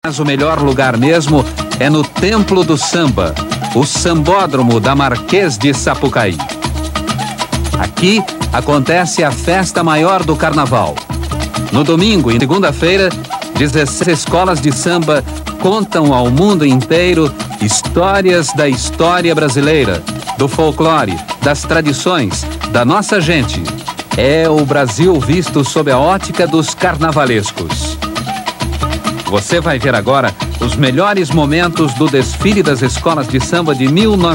Mas o melhor lugar mesmo é no Templo do Samba, o Sambódromo da Marquês de Sapucaí. Aqui acontece a festa maior do carnaval. No domingo e segunda-feira, 16 escolas de samba contam ao mundo inteiro histórias da história brasileira, do folclore, das tradições, da nossa gente. É o Brasil visto sob a ótica dos carnavalescos. Você vai ver agora os melhores momentos do desfile das escolas de samba de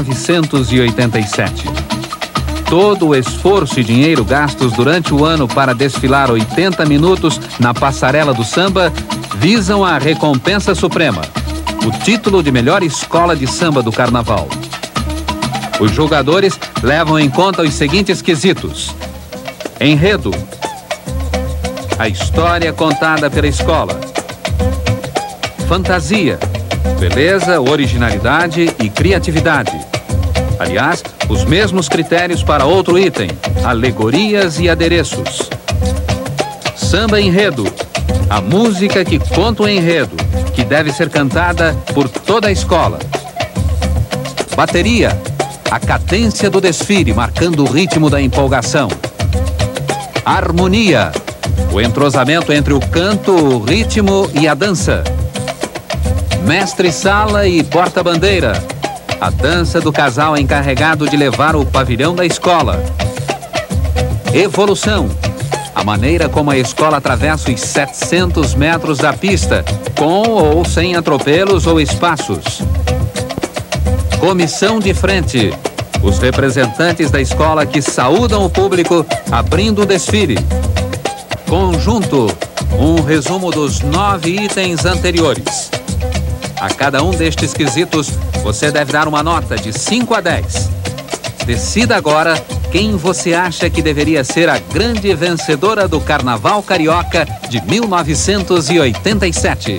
1987. Todo o esforço e dinheiro gastos durante o ano para desfilar 80 minutos na passarela do samba visam a recompensa suprema, o título de melhor escola de samba do carnaval. Os jogadores levam em conta os seguintes quesitos: enredo, a história contada pela escola, fantasia, beleza, originalidade e criatividade. Aliás, os mesmos critérios para outro item: alegorias e adereços. Samba enredo, a música que conta o enredo, que deve ser cantada por toda a escola. Bateria, a cadência do desfile, marcando o ritmo da empolgação. Harmonia, o entrosamento entre o canto, o ritmo e a dança. Mestre-sala e porta-bandeira, a dança do casal encarregado de levar o pavilhão da escola. Evolução, a maneira como a escola atravessa os 700 metros da pista, com ou sem atropelos ou espaços. Comissão de frente, os representantes da escola que saúdam o público abrindo o desfile. Conjunto, um resumo dos 9 itens anteriores. A cada um destes quesitos, você deve dar uma nota de 5 a 10. Decida agora quem você acha que deveria ser a grande vencedora do Carnaval Carioca de 1987.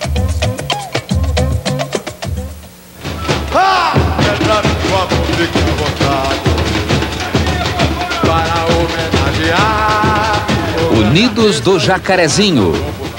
Unidos do Jacarezinho.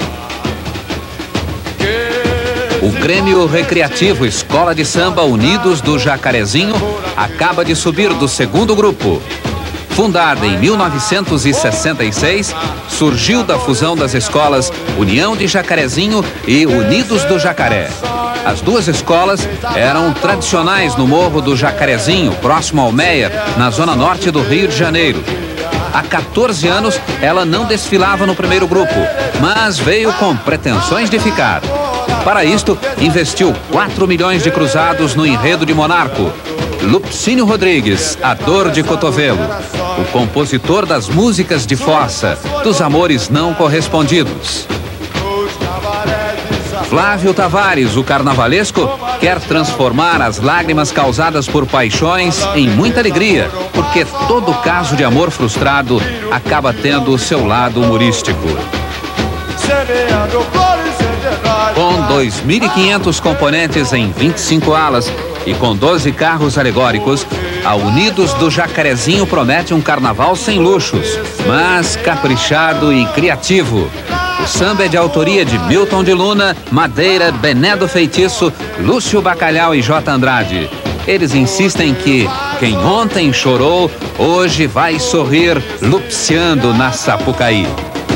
O Grêmio Recreativo Escola de Samba Unidos do Jacarezinho acaba de subir do segundo grupo. Fundada em 1966, surgiu da fusão das escolas União de Jacarezinho e Unidos do Jacaré. As duas escolas eram tradicionais no Morro do Jacarezinho, próximo ao Meier, na zona norte do Rio de Janeiro. Há 14 anos, ela não desfilava no primeiro grupo, mas veio com pretensões de ficar. Para isto, investiu 4 milhões de cruzados no enredo de Monarco. Lupicínio Rodrigues, a dor de cotovelo, o compositor das músicas de fossa, dos amores não correspondidos. Flávio Tavares, o carnavalesco, quer transformar as lágrimas causadas por paixões em muita alegria, porque todo caso de amor frustrado acaba tendo o seu lado humorístico. Com 2.500 componentes em 25 alas e com 12 carros alegóricos, a Unidos do Jacarezinho promete um carnaval sem luxos, mas caprichado e criativo. O samba é de autoria de Milton de Luna, Madeira, Bené do Feitiço, Lúcio Bacalhau e J. Andrade. Eles insistem que quem ontem chorou, hoje vai sorrir lupiciando na Sapucaí.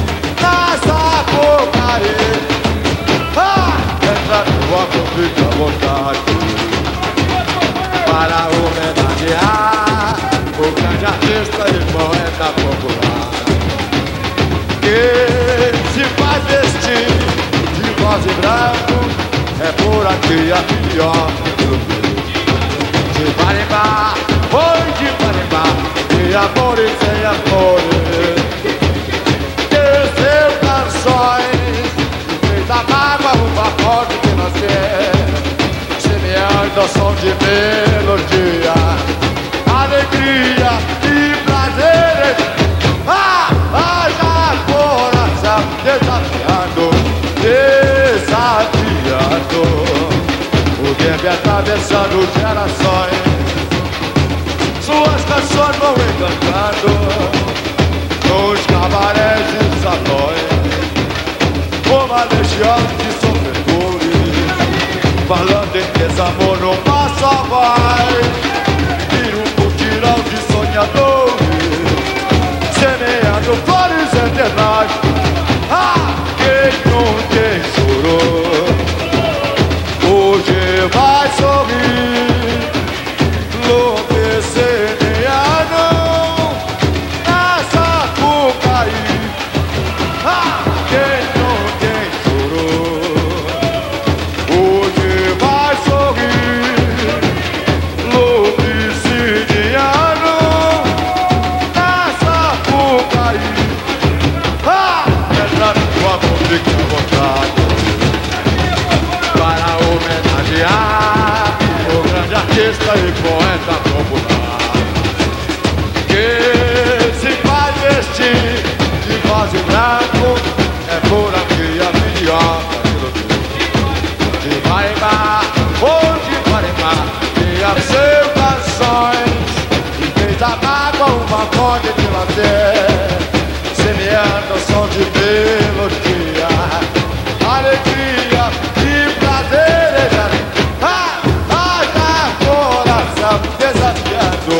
Para homenagear o grande artista e poeta popular, que se faz vestir de rosa e branco, é por aqui a pior do mundo. De Marimbá, foi de Marimbá, de amores sem amores, que seus canções fez da mágoa o pacote que nós queremos. Semeando ao som de melodia, alegria e prazer. Haja coração desafiando, desafiando. O tempo atravessando gerações, suas canções vão encantando nos cabarés e salões, uma legião de sofredores falando em desamor não passa mais. Vira um mutirão de sonhadores, semeando flores eternais. Ah, quem ontem chorou, hoje vai sorrir. Enlouquecer nem a não, nessa Sapucaí. Ah, quem ontem chorou, hoje vai sorrir. Louquecidiano, nessa Sapucaí. Ah, entrando com a música à vontade, para homenagear o grande artista e poeta popular, que se faz vestir de vaso branco, é por aqui a milhota de Marimar, ou de Marimar, e as seus canções, e fez a mágoa uma fonte de lazer, semeando som de melodia, alegria e prazer. Desafiando,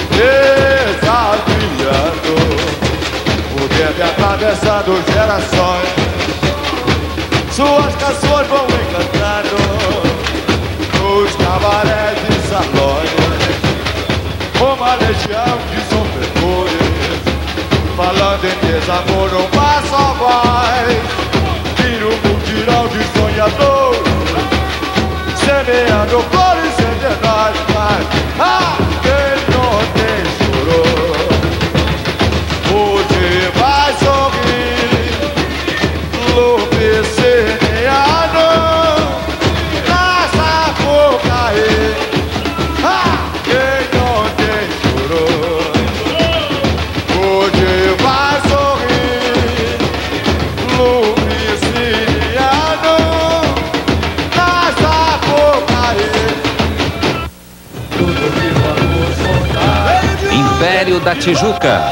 desafiando, o tempo atravessando gerações, suas canções vão encantando nos cabarés e salões, uma legião de sofredores, falando em desamor não passa mais. Vira um mutirão de sonhadores, semeando flores eternais. Ah, quem ontem chorou, hoje vai sorrir. Louquecidiano, na Sapucaí. Ah, quem ontem chorou, hoje vai sorrir. Louquecidiano, na Sapucaí. Império da Tijuca,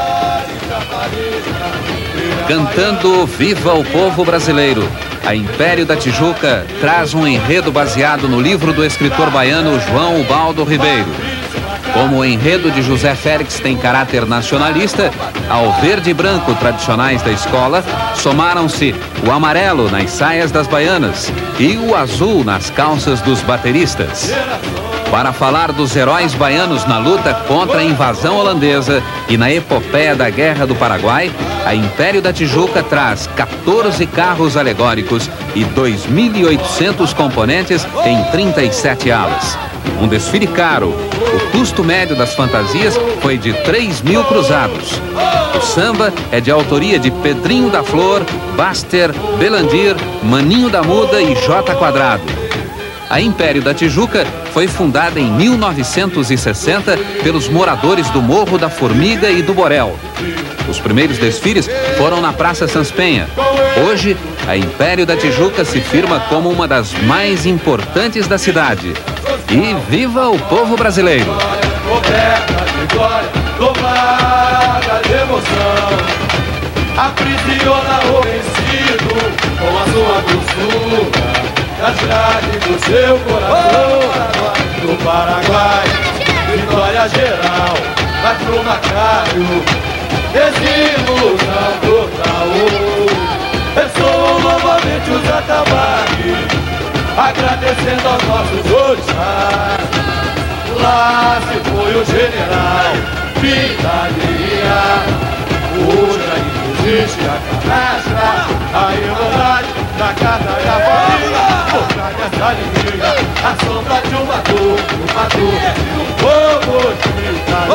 cantando Viva o Povo Brasileiro. A Império da Tijuca traz um enredo baseado no livro do escritor baiano João Ubaldo Ribeiro. Como o enredo de José Félix tem caráter nacionalista, ao verde e branco tradicionais da escola, somaram-se o amarelo nas saias das baianas e o azul nas calças dos bateristas. Para falar dos heróis baianos na luta contra a invasão holandesa e na epopeia da Guerra do Paraguai, a Império da Tijuca traz 14 carros alegóricos e 2.800 componentes em 37 alas. Um desfile caro. O custo médio das fantasias foi de 3.000 cruzados. O samba é de autoria de Pedrinho da Flor, Baster, Belandir, Maninho da Muda e J Quadrado. A Império da Tijuca foi fundada em 1960 pelos moradores do Morro da Formiga e do Borel. Os primeiros desfiles foram na Praça Sanspenha. Hoje, a Império da Tijuca se firma como uma das mais importantes da cidade. E viva o povo brasileiro! Coberta de glória, tomada de emoção, aprisiona o vencido com a sua doçura, nas grades do seu coração. Do Paraguai, vitória geral, Mato Macário, desilusão total. Ressoam novamente os atabaques, agradecendo aos nossos orixás. Lá se foi o general, fim da linha. Hoje ainda existe a canastra, a irmandade da casa e a família. Mostrar essa alegria, a sombra de uma dor, um povo militar.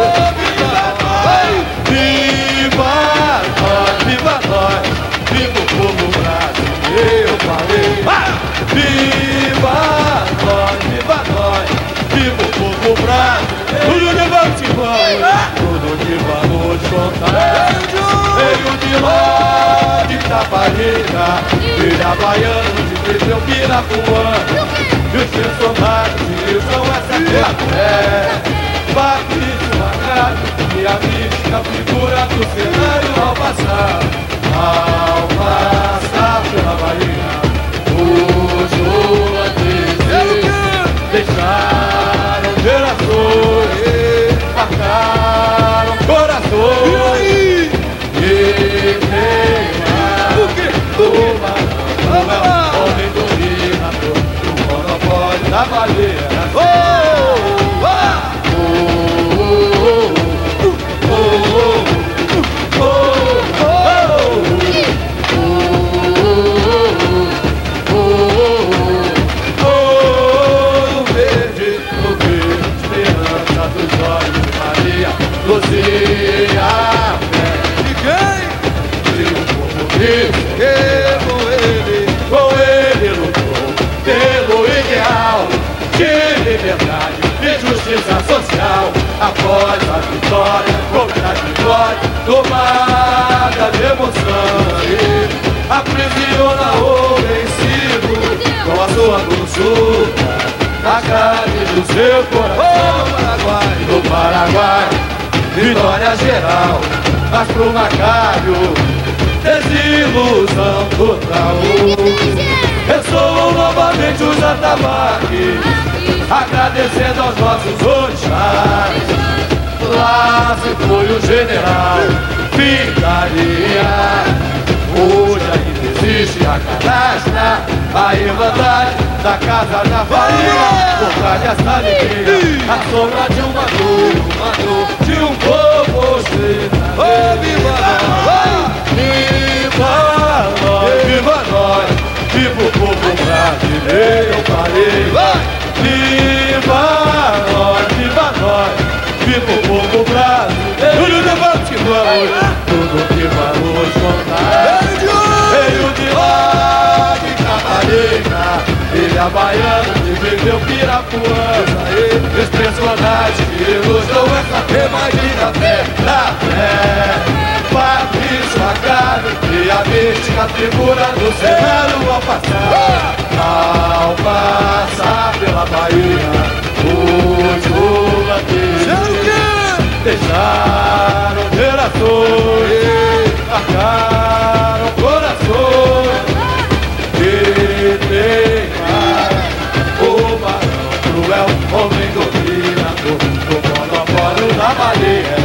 Viva nós, viva nós, viva o povo brasileiro, eu falei. Viva nós, viva nós, viva o povo brasileiro. Tudo de vamos embora, tudo de vamos contar. Veio de lá, de Taparica, filha baiano de Pirapuã. E os personagens são essa fé. Patrício Magrado e a mística figura do cenário ao passar pela Bahia. O João da baleia. Luzia a fé de quem? De um povo que com ele lutou pelo ideal de liberdade e justiça social. Após a vitória, contra a glória, tomada de emoção, aprisiona o vencido com a sua doçura na carne do seu coração. Do Paraguai, vitória geral, mas pro Macário, desilusão total. Ressoam novamente os atabaques, agradecendo aos nossos orixás. Lá se foi o general, ficaria. Hoje ainda existe a canastra, a irmandade da casa da farinha, por trás dessa alegria, a sombra de uma dor, de um povo cheio. Oh, viva nós! Viva nós! Viva nós! Viva o povo brasileiro, eu falei! Viva nós! Viva nós! Viva o povo brasileiro! Tudo que vamos contar veio de lá de Camarena, ilha baiana que viveu Pirapuã. Os personagens que nos dão essa imagina da fé. Patrício Agrado e a mística figura do cenário ao passar pela Bahia, os muladeiros deixaram gerações, marcaram corações. E tem o barão cruel, homem dominador, do monopólio da baleia.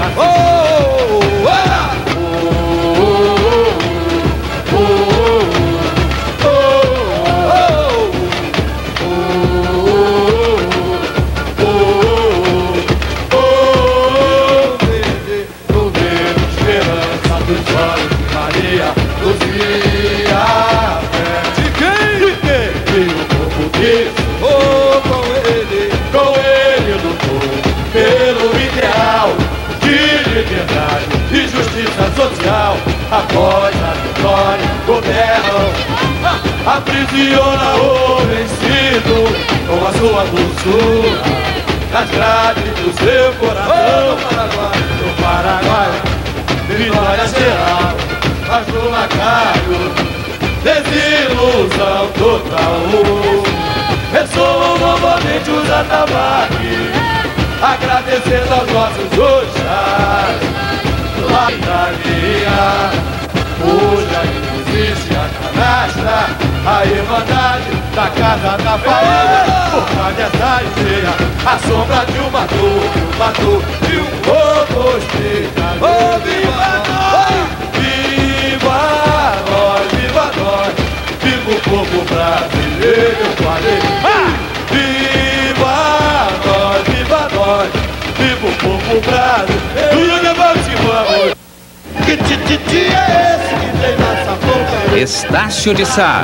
E justiça social, após a vitória, governam, aprisiona o vencido com a sua doçura nas grades do seu coração. No Paraguai, vitória geral, mas no Macário, desilusão total. Ressoam novamente os atabaques, agradecendo aos nossos orixás. Lá da linha, hoje ainda existe a canastra, a irmandade da casa da farinha. Por trás dessa esteira, a sombra de uma dor, de um povo hospitaleiro. Oh, viva nós! Viva nós, viva nós! Viva o povo brasileiro, eu falei. Viva nós, viva nós! Viva o povo brasileiro! Que tititi é esse que tem nessa boca? Estácio de Sá.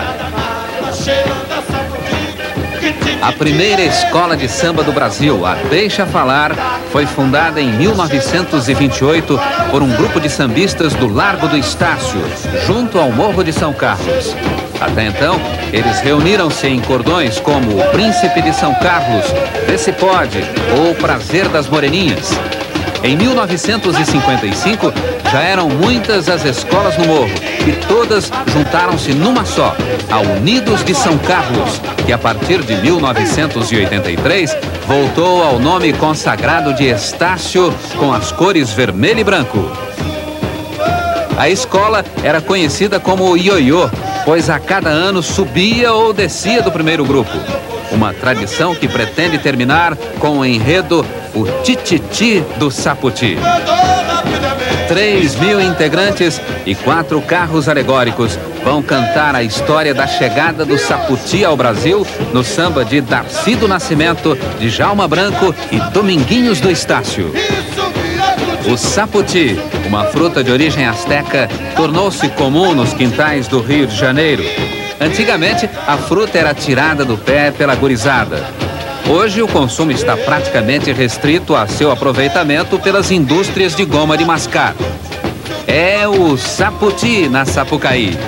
A primeira escola de samba do Brasil, a Deixa Falar, foi fundada em 1928 por um grupo de sambistas do Largo do Estácio, junto ao Morro de São Carlos. Até então, eles reuniram-se em cordões como o Príncipe de São Carlos, Vê Se Pode ou Prazer das Moreninhas. Em 1955, já eram muitas as escolas no Morro e todas juntaram-se numa só, a Unidos de São Carlos, que a partir de 1983 voltou ao nome consagrado de Estácio com as cores vermelho e branco. A escola era conhecida como ioiô, pois a cada ano subia ou descia do primeiro grupo. Uma tradição que pretende terminar com o enredo O Tititi do Saputi. 3.000 integrantes e 4 carros alegóricos vão cantar a história da chegada do Saputi ao Brasil no samba de Darcy do Nascimento, Djalma Branco e Dominguinhos do Estácio. O saputi, uma fruta de origem asteca, tornou-se comum nos quintais do Rio de Janeiro. Antigamente, a fruta era tirada do pé pela gurizada. Hoje, o consumo está praticamente restrito a seu aproveitamento pelas indústrias de goma de mascar. É o saputi na Sapucaí.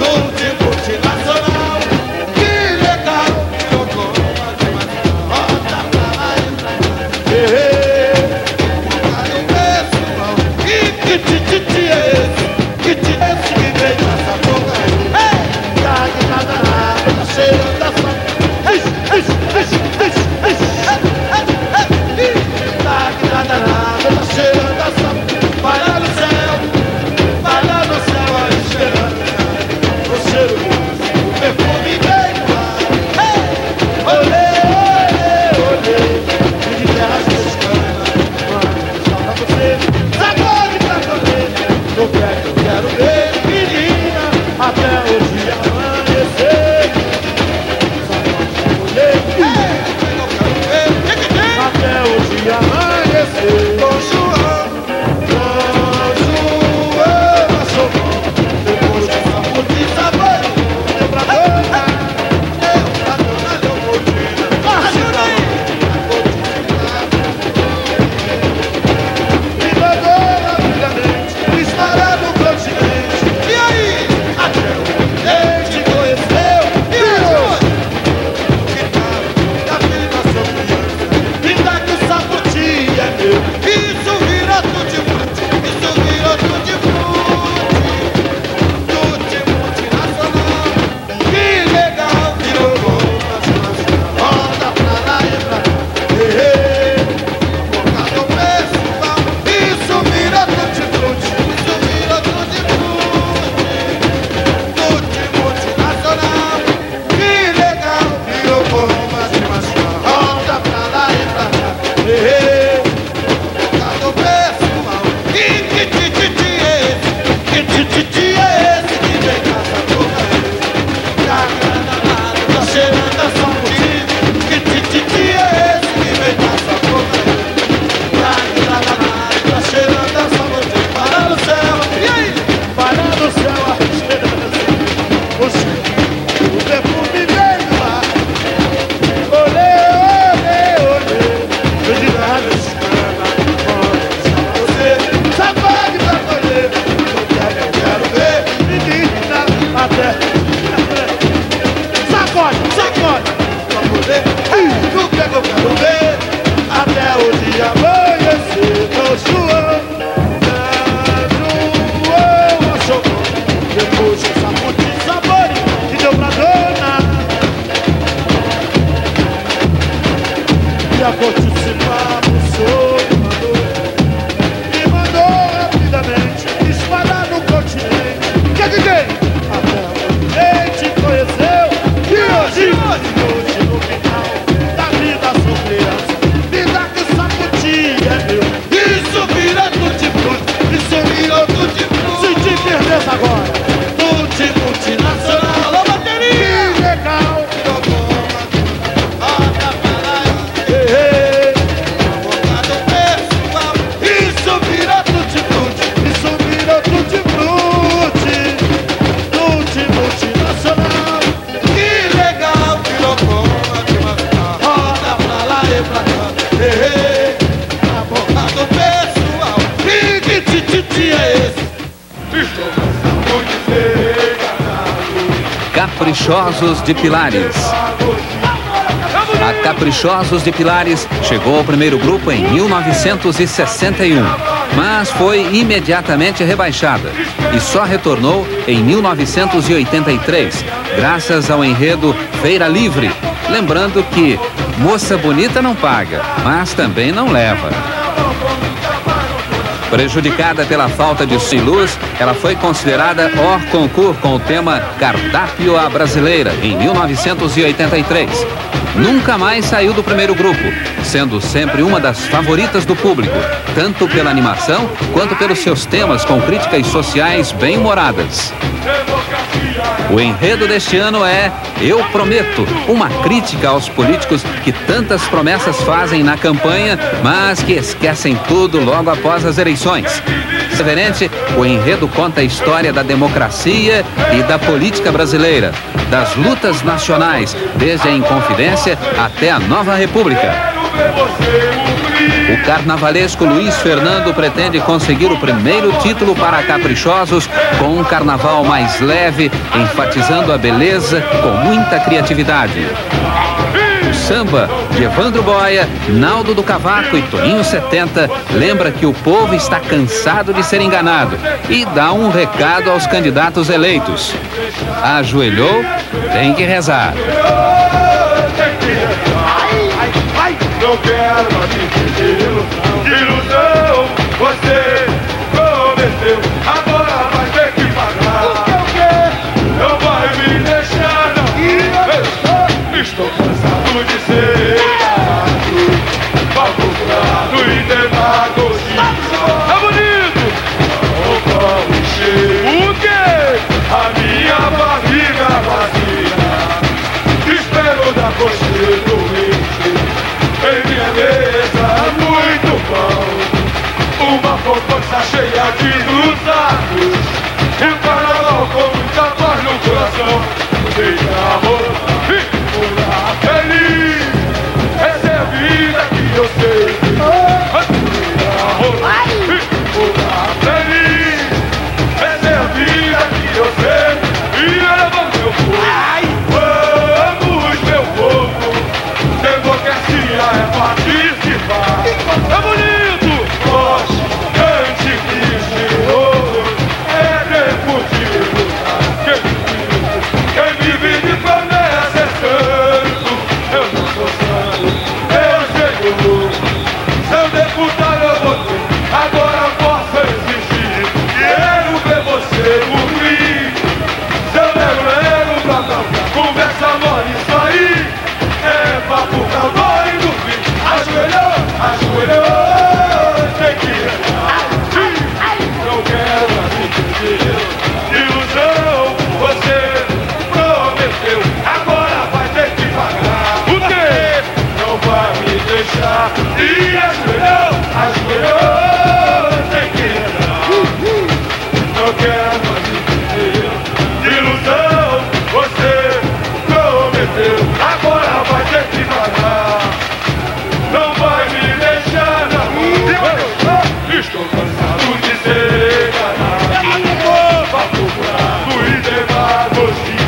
Caprichosos de Pilares. A Caprichosos de Pilares chegou ao primeiro grupo em 1961, mas foi imediatamente rebaixada e só retornou em 1983, graças ao enredo Feira Livre. Lembrando que moça bonita não paga, mas também não leva. Prejudicada pela falta de luz, ela foi considerada hors concours com o tema Cardápio à Brasileira, em 1983. Nunca mais saiu do primeiro grupo, sendo sempre uma das favoritas do público, tanto pela animação quanto pelos seus temas com críticas sociais bem-humoradas. O enredo deste ano é Eu Prometo, uma crítica aos políticos que tantas promessas fazem na campanha, mas que esquecem tudo logo após as eleições. Severente, o enredo conta a história da democracia e da política brasileira, das lutas nacionais, desde a Inconfidência até a Nova República. O carnavalesco Luiz Fernando pretende conseguir o primeiro título para caprichosos com um carnaval mais leve, enfatizando a beleza com muita criatividade. O samba de Evandro Boia, Naldo do Cavaco e Toninho 70 lembra que o povo está cansado de ser enganado e dá um recado aos candidatos eleitos. Ajoelhou, tem que rezar. Não quero mais viver de ilusão. Você prometeu, agora vai ter que pagar. O que? Não vai me deixar, não. Estou cansado de ser bagunçado e demagogia. É bonito! O pão cheio. O quê? A minha barriga vazia. Espero da coxinha do em minha mesa, muito pão. Uma poupança cheia de cruzados e um carnaval com muita paz no coração. Deixa rolar e pular feliz. Essa é a vida que eu sei. Deixa rolar e pular feliz. Essa é a vida que eu sei. E leva meu povo. Vamos, meu povo. Democracia é participar. É bonito! Nós, cante Cristo, é tempo de lutar. Quem vive de promessa é santo. Eu não sou santo, eu sei. Seu deputado eu votei, agora posso exigir. Quero ver você cumprir. Seu nego, blá blá blá, conversa mole, isso aí é papo pra dói do fim. Ajoelhou, ajoelhou, tem que rezar. Não quero admitir ilusão. Você prometeu, agora vai ter que pagar. O quê? Não vai me deixar. E ajoelhou, ajoelhou, tem que rezar. Não quero admitir ilusão. Você prometeu, agora vai ter que pagar. Não vai me deixar na rua. Estou cansado de ser enganado. Papo bravo e demagogia.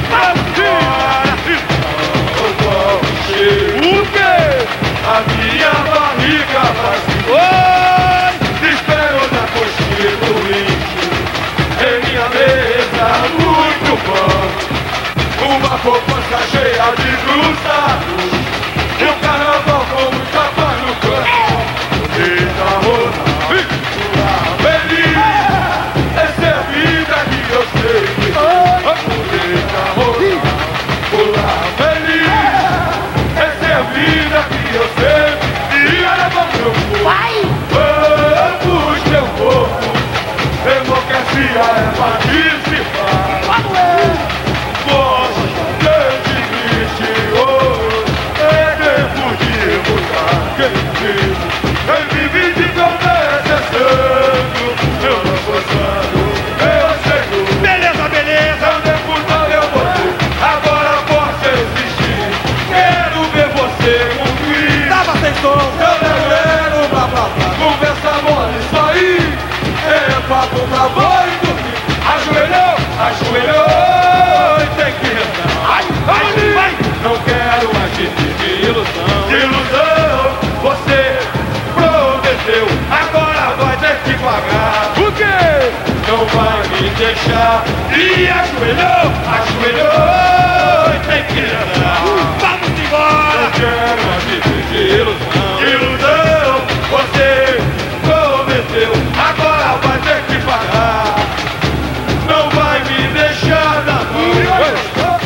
O quê? A minha barriga vazia. Espero na coxinha do lixo. Em minha mesa muito pão. Uma poupança cheia de cruzados e um carnaval com muita paz no coração. Deixa rolar e pular feliz. Essa é a vida que eu sei. Deixa rolar, pular feliz. Essa é a vida que eu sei. E leva meu povo. Vamos, meu povo. Democracia é participar. Nós, grande Cristo, é tempo de mudar. Quem vive de promessa é santo. Eu não sou santo, eu sei. Beleza, beleza. Eu deputado eu votei, agora posso existir. Quero ver você cumprir. Tava sem som. Eu quero blá blá blá. Conversa mole, isso aí é papo pra boi dormir. Ajoelhou, ajoelhou e tem que rezar. Vai. Não quero mais de ilusão. De ilusão, você prometeu, agora vai ter que pagar. O quê? Não vai me deixar. E ajoelhou, ajoelhou e tem que rezar. Vamos embora. Não quero mais de ilusão. De ilusão, você prometeu, agora vai ter que pagar. Não vai me deixar na mão.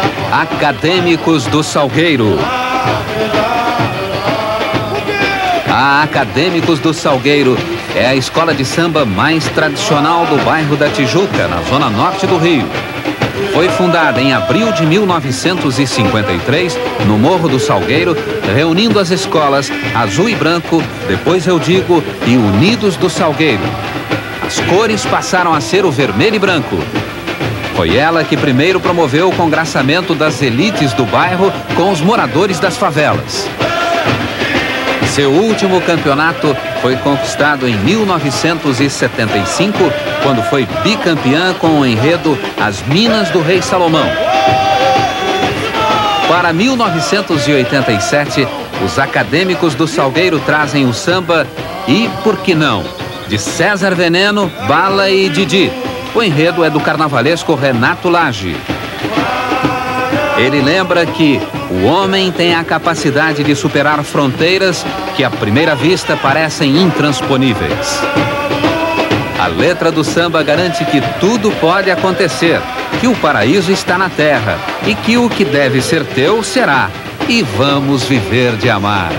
Acadêmicos do Salgueiro. A Acadêmicos do Salgueiro é a escola de samba mais tradicional do bairro da Tijuca, na zona norte do Rio. Foi fundada em abril de 1953, no Morro do Salgueiro, reunindo as escolas Azul e Branco, Depois Eu Digo e Unidos do Salgueiro. As cores passaram a ser o vermelho e branco. Foi ela que primeiro promoveu o congraçamento das elites do bairro com os moradores das favelas. Seu último campeonato foi conquistado em 1975, quando foi bicampeã com o enredo As Minas do Rei Salomão. Para 1987, os Acadêmicos do Salgueiro trazem o samba E Por Que Não, de César Veneno, Bala e Didi. O enredo é do carnavalesco Renato Lage. Ele lembra que o homem tem a capacidade de superar fronteiras que à primeira vista parecem intransponíveis. A letra do samba garante que tudo pode acontecer, que o paraíso está na terra e que o que deve ser teu será. E vamos viver de amar.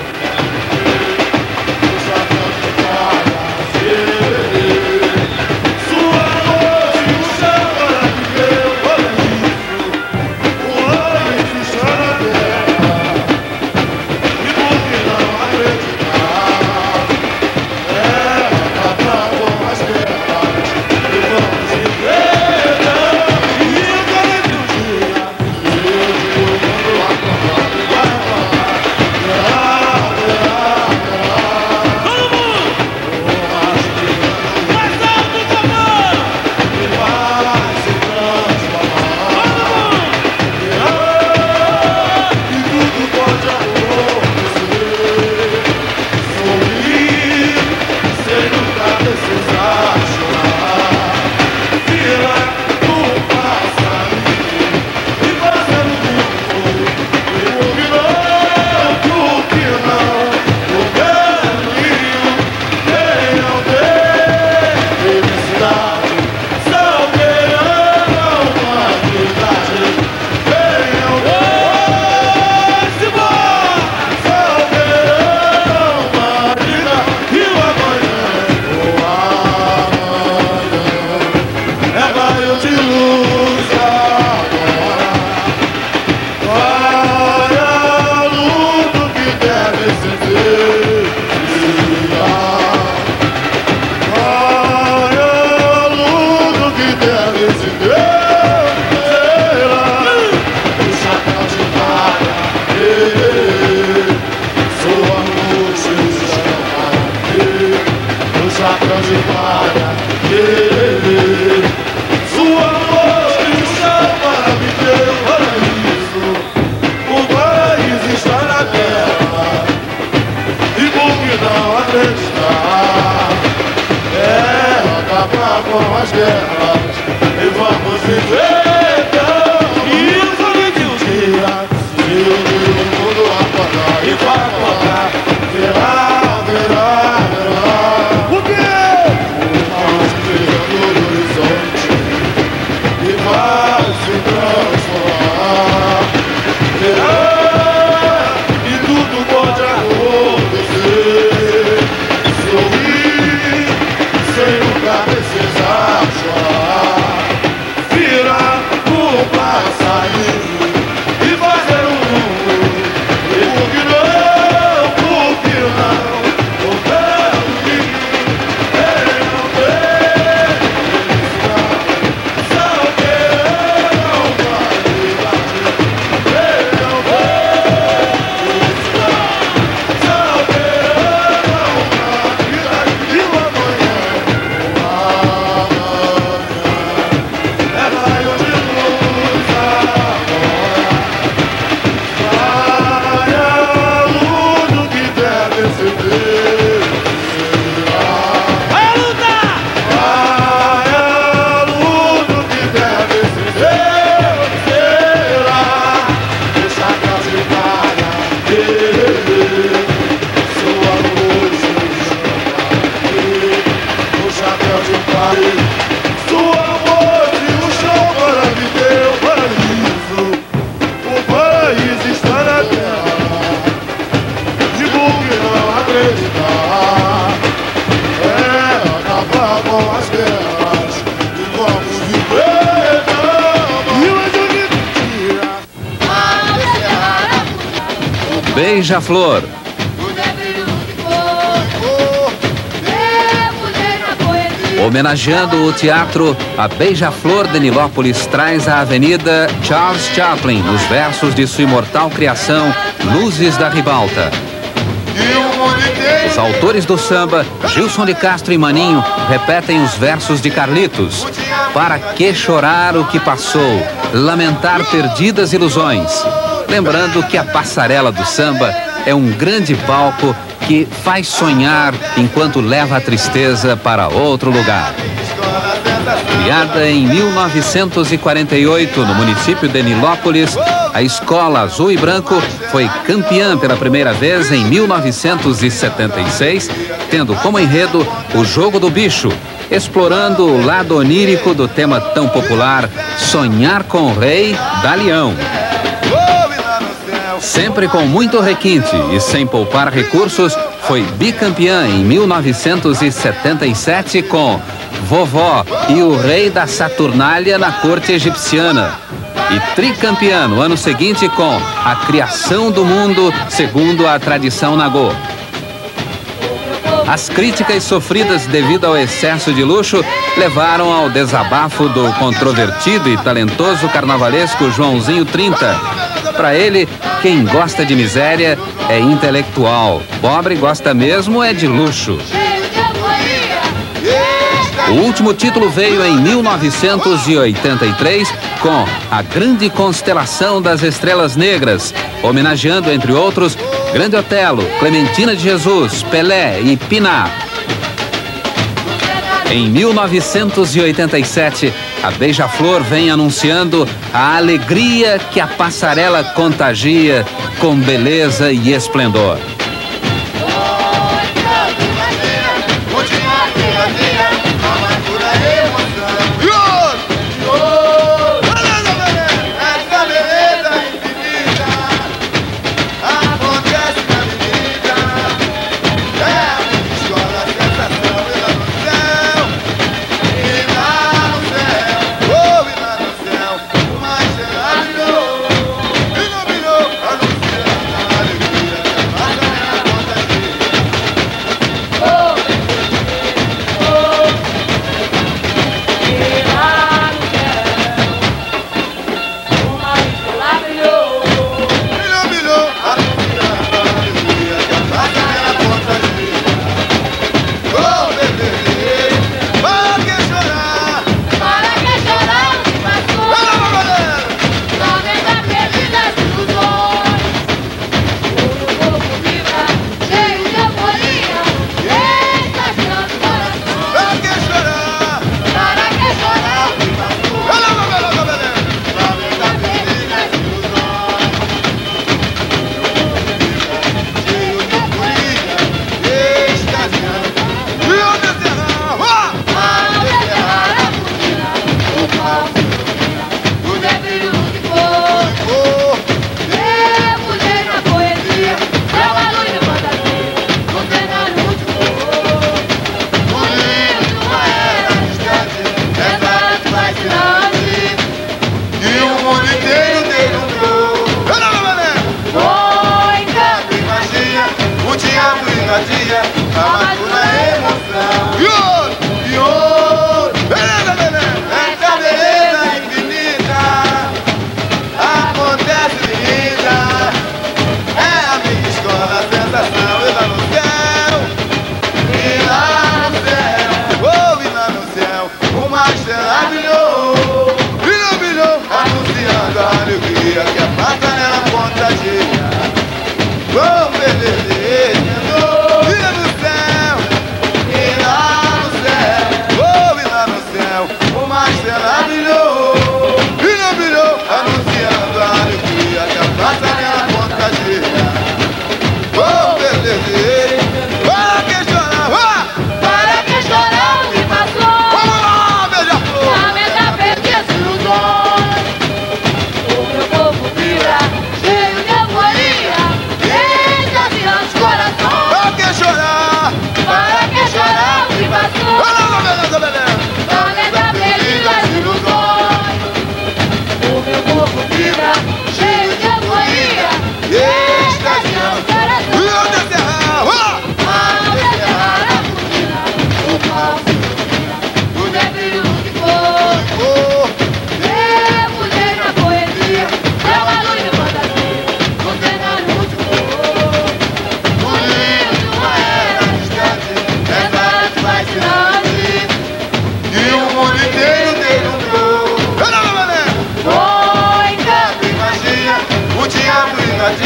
Beija-Flor. Homenageando o teatro, a Beija-Flor de Nilópolis traz a avenida Charles Chaplin nos versos de sua imortal criação Luzes da Ribalta. Os autores do samba, Gilson de Castro e Maninho, repetem os versos de Carlitos. Para que chorar o que passou, lamentar perdidas ilusões. Lembrando que a passarela do samba é um grande palco que faz sonhar enquanto leva a tristeza para outro lugar. Criada em 1948 no município de Nilópolis, a Escola Azul e Branco foi campeã pela primeira vez em 1976, tendo como enredo o Jogo do Bicho, explorando o lado onírico do tema tão popular Sonhar com o Rei da Leão. Sempre com muito requinte e sem poupar recursos, foi bicampeã em 1977 com Vovó e o Rei da Saturnália na corte egipciana. E tricampeã no ano seguinte com A Criação do Mundo, segundo a tradição Nagô. As críticas sofridas devido ao excesso de luxo levaram ao desabafo do controvertido e talentoso carnavalesco Joãozinho 30. Para ele, quem gosta de miséria é intelectual. Pobre gosta mesmo é de luxo. O último título veio em 1983 com A Grande Constelação das Estrelas Negras, homenageando, entre outros, Grande Otelo, Clementina de Jesus, Pelé e Piná. Em 1987, a Beija-Flor vem anunciando a alegria que a passarela contagia com beleza e esplendor. Cheio de euforia, êxtase.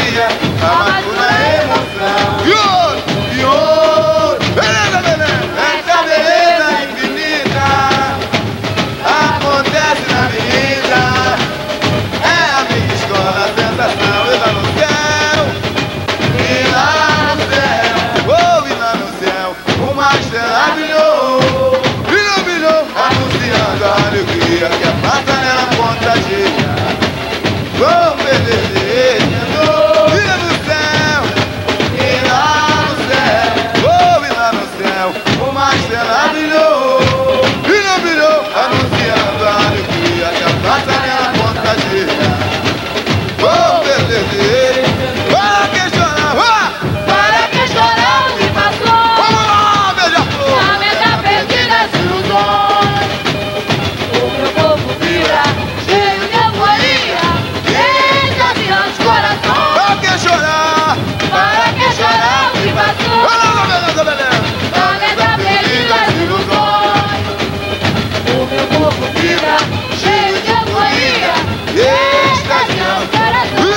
alegria, abafo na emoção. E ouro, beleza, beleza. Essa beleza infinita acontece na avenida. É a minha escola, a sensação. Eu lá no céu, e lá no céu, oh, e lá no céu, uma estrela brilhou, brilhou, brilhou, anunciando a alegria que a passarela contagia. Vamos perder, e no céu, e lá no céu, oh, e lá no céu, uma estrela brilhou, brilhou, brilhou, anunciando a alegria que a passarela contagia. Vamos perder, para que chorar, Para que chorar o que passou? vamos lá, beija-flor. A meta perdida as ilusões. O meu povo vira cheio de euforia, extasiando os corações. Para que chorar, Para que chorar o que passou? beleza, beleza. A meta perdida as ilusões. O meu povo vira cheio de euforia, extasiando os corações.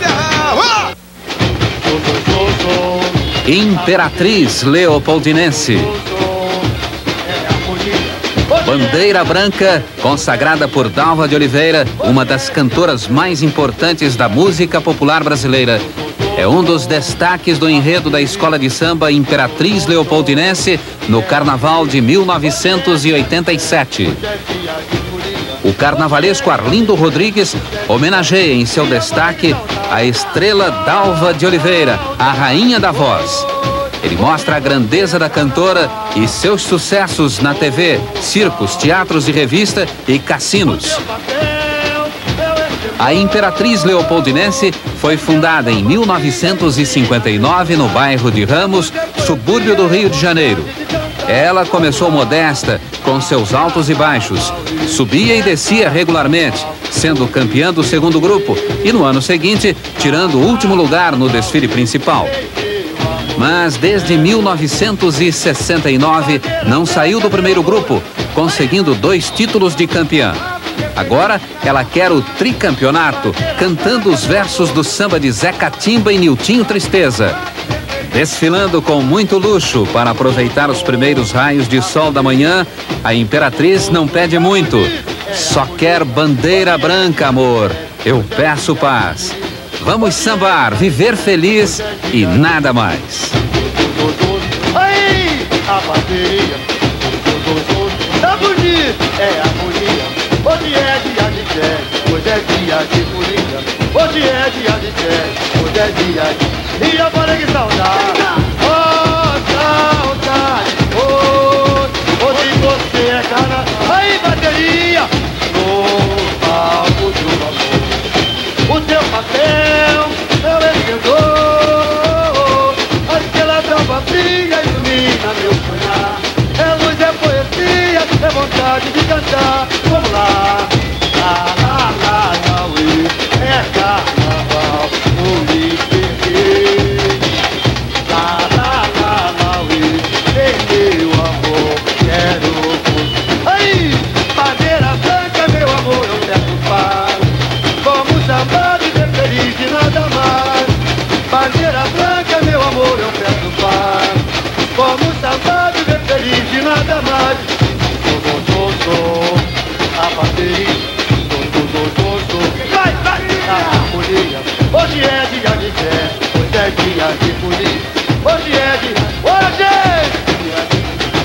Imperatriz Leopoldinense. Bandeira Branca, consagrada por Dalva de Oliveira, uma das cantoras mais importantes da música popular brasileira. É um dos destaques do enredo da escola de samba Imperatriz Leopoldinense no Carnaval de 1987. O carnavalesco Arlindo Rodrigues homenageia em seu destaque a estrela Dalva de Oliveira, a rainha da voz. Ele mostra a grandeza da cantora e seus sucessos na TV, circos, teatros de revista e cassinos. A Imperatriz Leopoldinense foi fundada em 1959 no bairro de Ramos, subúrbio do Rio de Janeiro. Ela começou modesta, com seus altos e baixos. Subia e descia regularmente, sendo campeã do segundo grupo e no ano seguinte, tirando o último lugar no desfile principal. Mas desde 1969 não saiu do primeiro grupo, conseguindo 2 títulos de campeã. Agora ela quer o tricampeonato, cantando os versos do samba de Zé Catimba e Niltinho Tristeza. Desfilando com muito luxo para aproveitar os primeiros raios de sol da manhã, a Imperatriz não pede muito. Só quer bandeira branca, amor. Eu peço paz. Vamos sambar, viver feliz e nada mais. Aí, a bateria, tá bonito, é harmonia. Hoje é dia de jazz, hoje é dia de folia. Hoje é dia de jazz, hoje é dia de... E agora que saudade, oh, saudade, oh, hoje você é cara. Aí, bateria, no palco do amor. O teu papel, meu esquentor, a estrela d'alva brilha, ilumina meu sonhar. É luz, é poesia, é vontade de cantar. Vamos lá, lá, lá, lá, lá, é carnaval, no Ipirê. Lá, lá, lá, lá, ei, meu amor, quero você. Aí, bandeira branca, meu amor, eu peço paz. Vamos amar, viver feliz e nada mais. Bandeira branca, meu amor, eu peço paz. Vamos amar, viver feliz e nada mais. A bateria, vai, vai, a harmonia. Hoje é dia de jazz, hoje é dia de folia. Hoje é dia, hoje é dia de...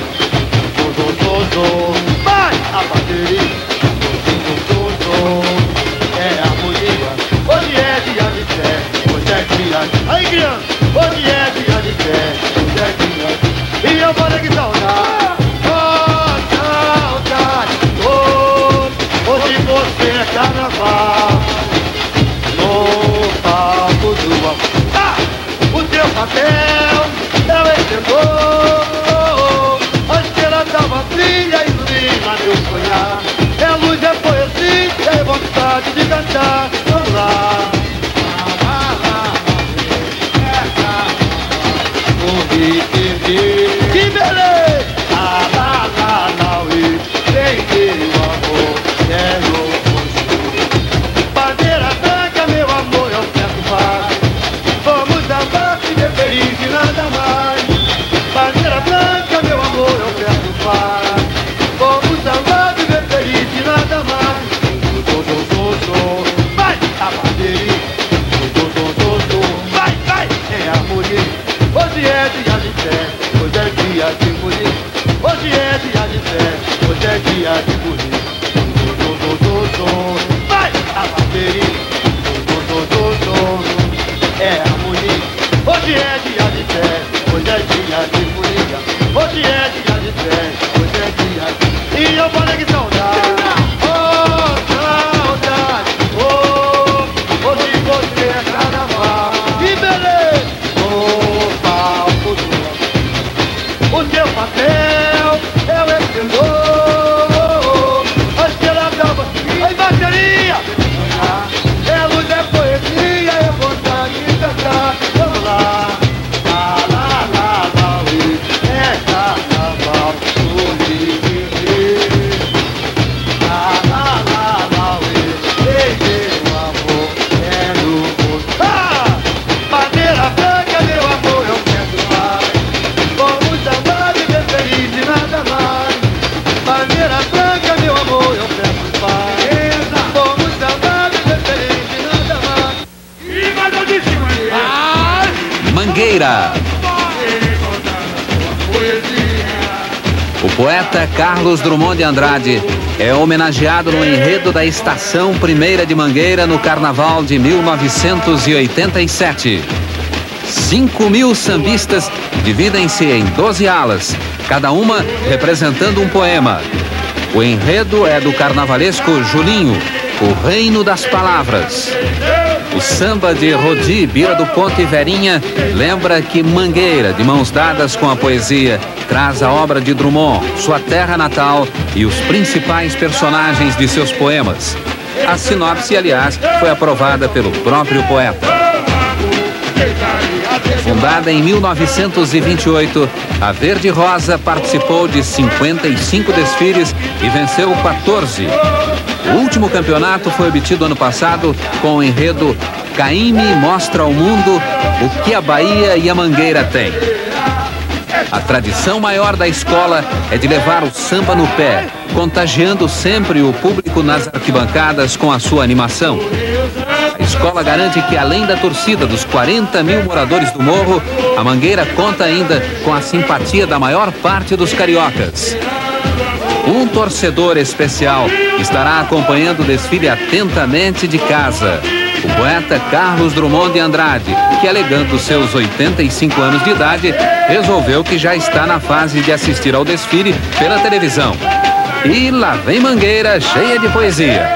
Vai, a bateria, é harmonia. Hoje é dia de jazz, hoje é dia de... Aí, criança, hoje é dia de jazz, hoje é dia de... E eu vou que saudade, oh, saudade, oh, hoje você é carnaval, no palco do amor. Ah, o teu papel é o esquentor, a estrela d'alva brilha, ilumina meu sonhar. É luz, é poesia, é vontade de cantar. Vamos lá. Que beleza! Lá, lá, lá, lá, vem meu amor, quero você. Bandeira branca, meu amor, eu peço paz. Mangueira. O poeta Carlos Drummond de Andrade é homenageado no enredo da Estação Primeira de Mangueira no Carnaval de 1987. 5.000 sambistas dividem-se em 12 alas, cada uma representando um poema. O enredo é do carnavalesco Julinho, o Reino das Palavras. O samba de Rodi, Bira do Ponto e Verinha lembra que Mangueira, de mãos dadas com a poesia, traz a obra de Drummond, sua terra natal e os principais personagens de seus poemas. A sinopse, aliás, foi aprovada pelo próprio poeta. Fundada em 1928, a Verde Rosa participou de 55 desfiles e venceu 14. O último campeonato foi obtido ano passado com o enredo Caymmi mostra ao mundo o que a Bahia e a Mangueira têm. A tradição maior da escola é de levar o samba no pé, contagiando sempre o público nas arquibancadas com a sua animação. A escola garante que, além da torcida dos 40.000 moradores do morro, a Mangueira conta ainda com a simpatia da maior parte dos cariocas. Um torcedor especial estará acompanhando o desfile atentamente de casa. O poeta Carlos Drummond de Andrade, que, alegando seus 85 anos de idade, resolveu que já está na fase de assistir ao desfile pela televisão. E lá vem Mangueira cheia de poesia.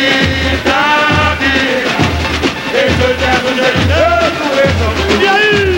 E aí?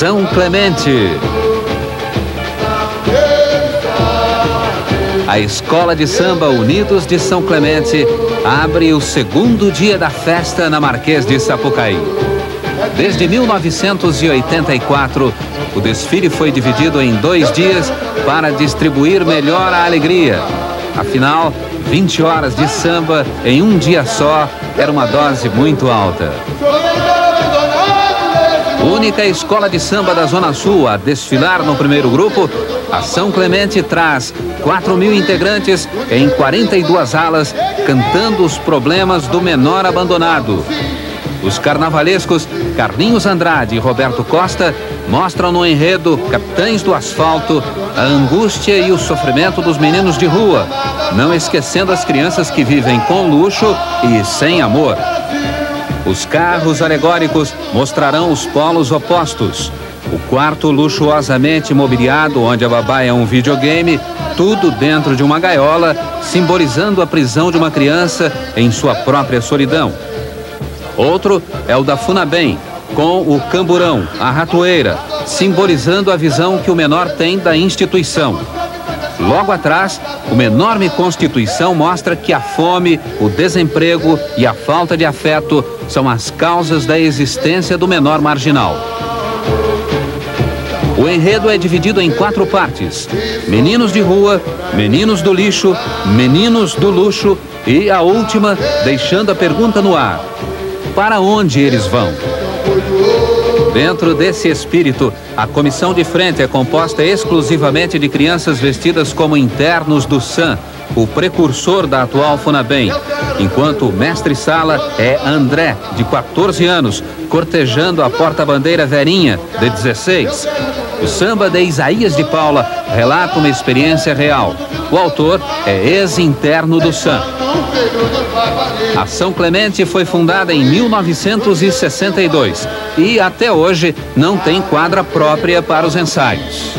São Clemente. A Escola de Samba Unidos de São Clemente abre o segundo dia da festa na Marquês de Sapucaí. Desde 1984, o desfile foi dividido em 2 dias para distribuir melhor a alegria. Afinal, 20 horas de samba em um dia só era uma dose muito alta. Única escola de samba da Zona Sul a desfilar no primeiro grupo, a São Clemente traz 4.000 integrantes em 42 alas, cantando os problemas do menor abandonado. Os carnavalescos Carlinhos Andrade e Roberto Costa mostram no enredo Capitães do Asfalto a angústia e o sofrimento dos meninos de rua, não esquecendo as crianças que vivem com luxo e sem amor. Os carros alegóricos mostrarão os polos opostos. O quarto luxuosamente mobiliado, onde a babá é um videogame, tudo dentro de uma gaiola, simbolizando a prisão de uma criança em sua própria solidão. Outro é o da Funabem, com o camburão, a ratoeira, simbolizando a visão que o menor tem da instituição. Logo atrás, uma enorme constituição mostra que a fome, o desemprego e a falta de afeto são as causas da existência do menor marginal. O enredo é dividido em 4 partes: meninos de rua, meninos do lixo, meninos do luxo e a última, deixando a pergunta no ar: para onde eles vão? Dentro desse espírito, a comissão de frente é composta exclusivamente de crianças vestidas como internos do SAM, o precursor da atual Funabem, enquanto o mestre-sala é André, de 14 anos, cortejando a porta-bandeira Verinha, de 16. O samba de Isaías de Paula relata uma experiência real. O autor é ex-interno do SAM. A São Clemente foi fundada em 1962 e até hoje não tem quadra própria para os ensaios.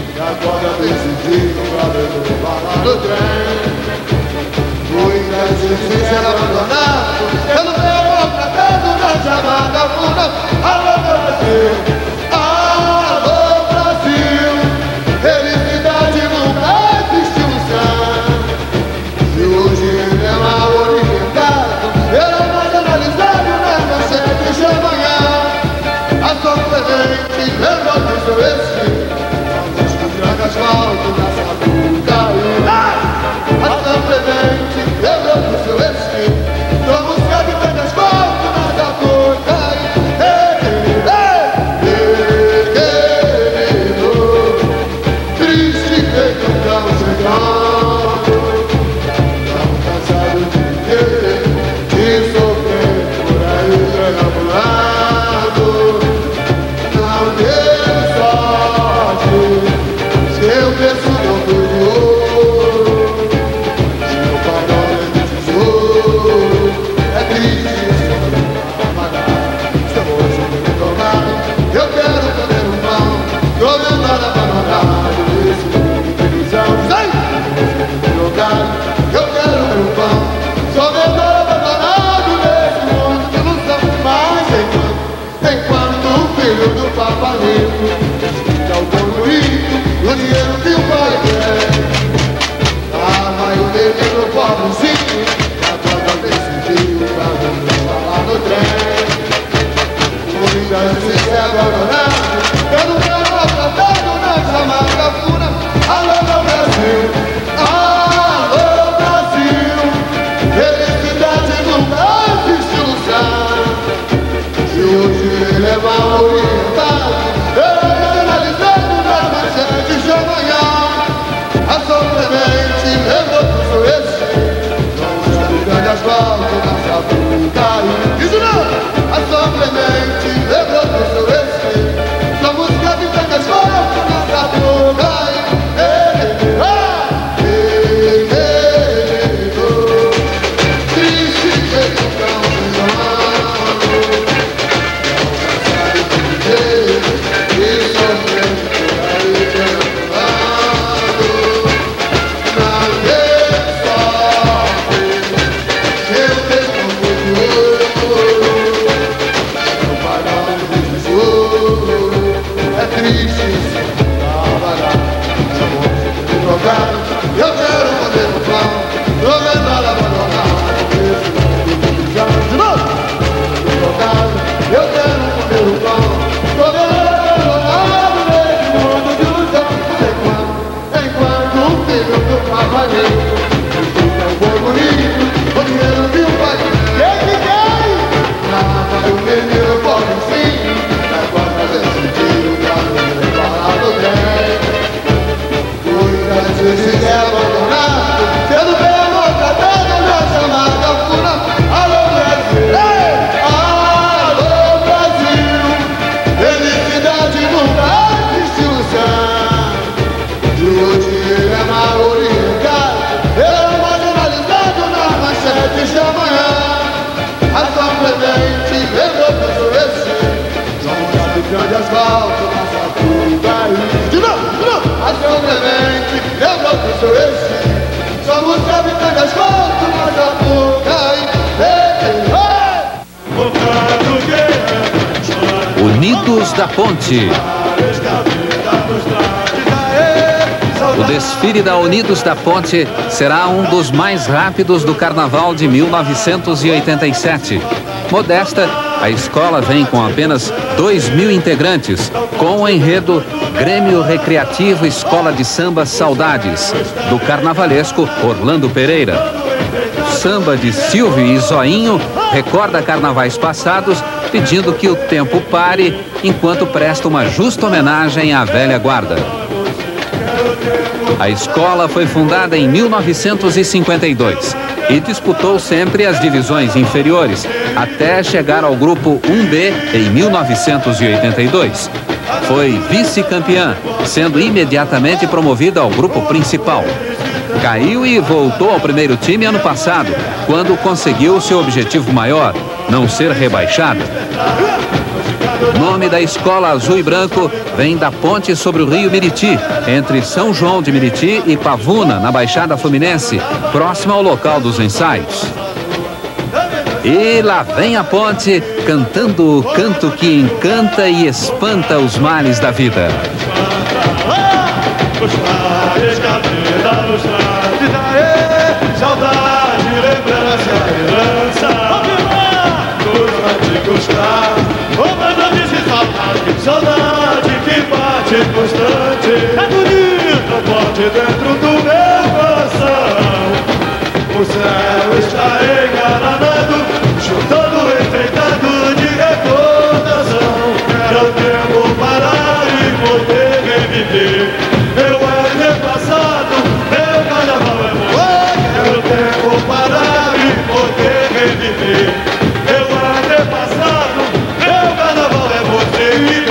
menino do cavaleiro, escuta o bom bonito, o dinheiro viu o pai. Nada do menino pobrezinho, na guarda desse tiro, pra não falar do bem. Muitas vezes é abandonado, sendo bem amor tratado, na chamada fura. Alô Brasil, alô Brasil, felicidade nunca existiu no céu. E hoje ele é marginalizado, ele é marginalizado nas manchetes da manhã. A São Clemente lembrou que eu sou esse, somos habitantes de asfalto, nossa fuga aí. De novo, a São Clemente lembrou que eu sou esse, somos habitantes de asfalto, nossa fuga aí. Unidos da Ponte. O desfile da Unidos da Ponte será um dos mais rápidos do Carnaval de 1987. Modesta, a escola vem com apenas 2.000 integrantes, com o enredo Grêmio Recreativo Escola de Samba Saudades, do carnavalesco Orlando Pereira. Samba de Silvio e Zoinho recorda carnavais passados, pedindo que o tempo pare enquanto presta uma justa homenagem à velha guarda. A escola foi fundada em 1952 e disputou sempre as divisões inferiores, até chegar ao grupo 1B em 1982. Foi vice-campeã, sendo imediatamente promovida ao grupo principal. Caiu e voltou ao primeiro time ano passado, quando conseguiu seu objetivo maior, não ser rebaixada. O nome da escola azul e branco vem da ponte sobre o rio Miriti, entre São João de Miriti e Pavuna, na Baixada Fluminense, próxima ao local dos ensaios. E lá vem a ponte, cantando o canto que encanta e espanta os males da vida. Saudade, lembrança, saudade que bate constante, é bonito, forte dentro do meu coração. O céu está engalanado, chutando, enfeitado de recordação. Quero tempo parar e poder reviver meu antepassado, meu carnaval é bom. Quero tempo parar e poder reviver meu antepassado, meu carnaval é você e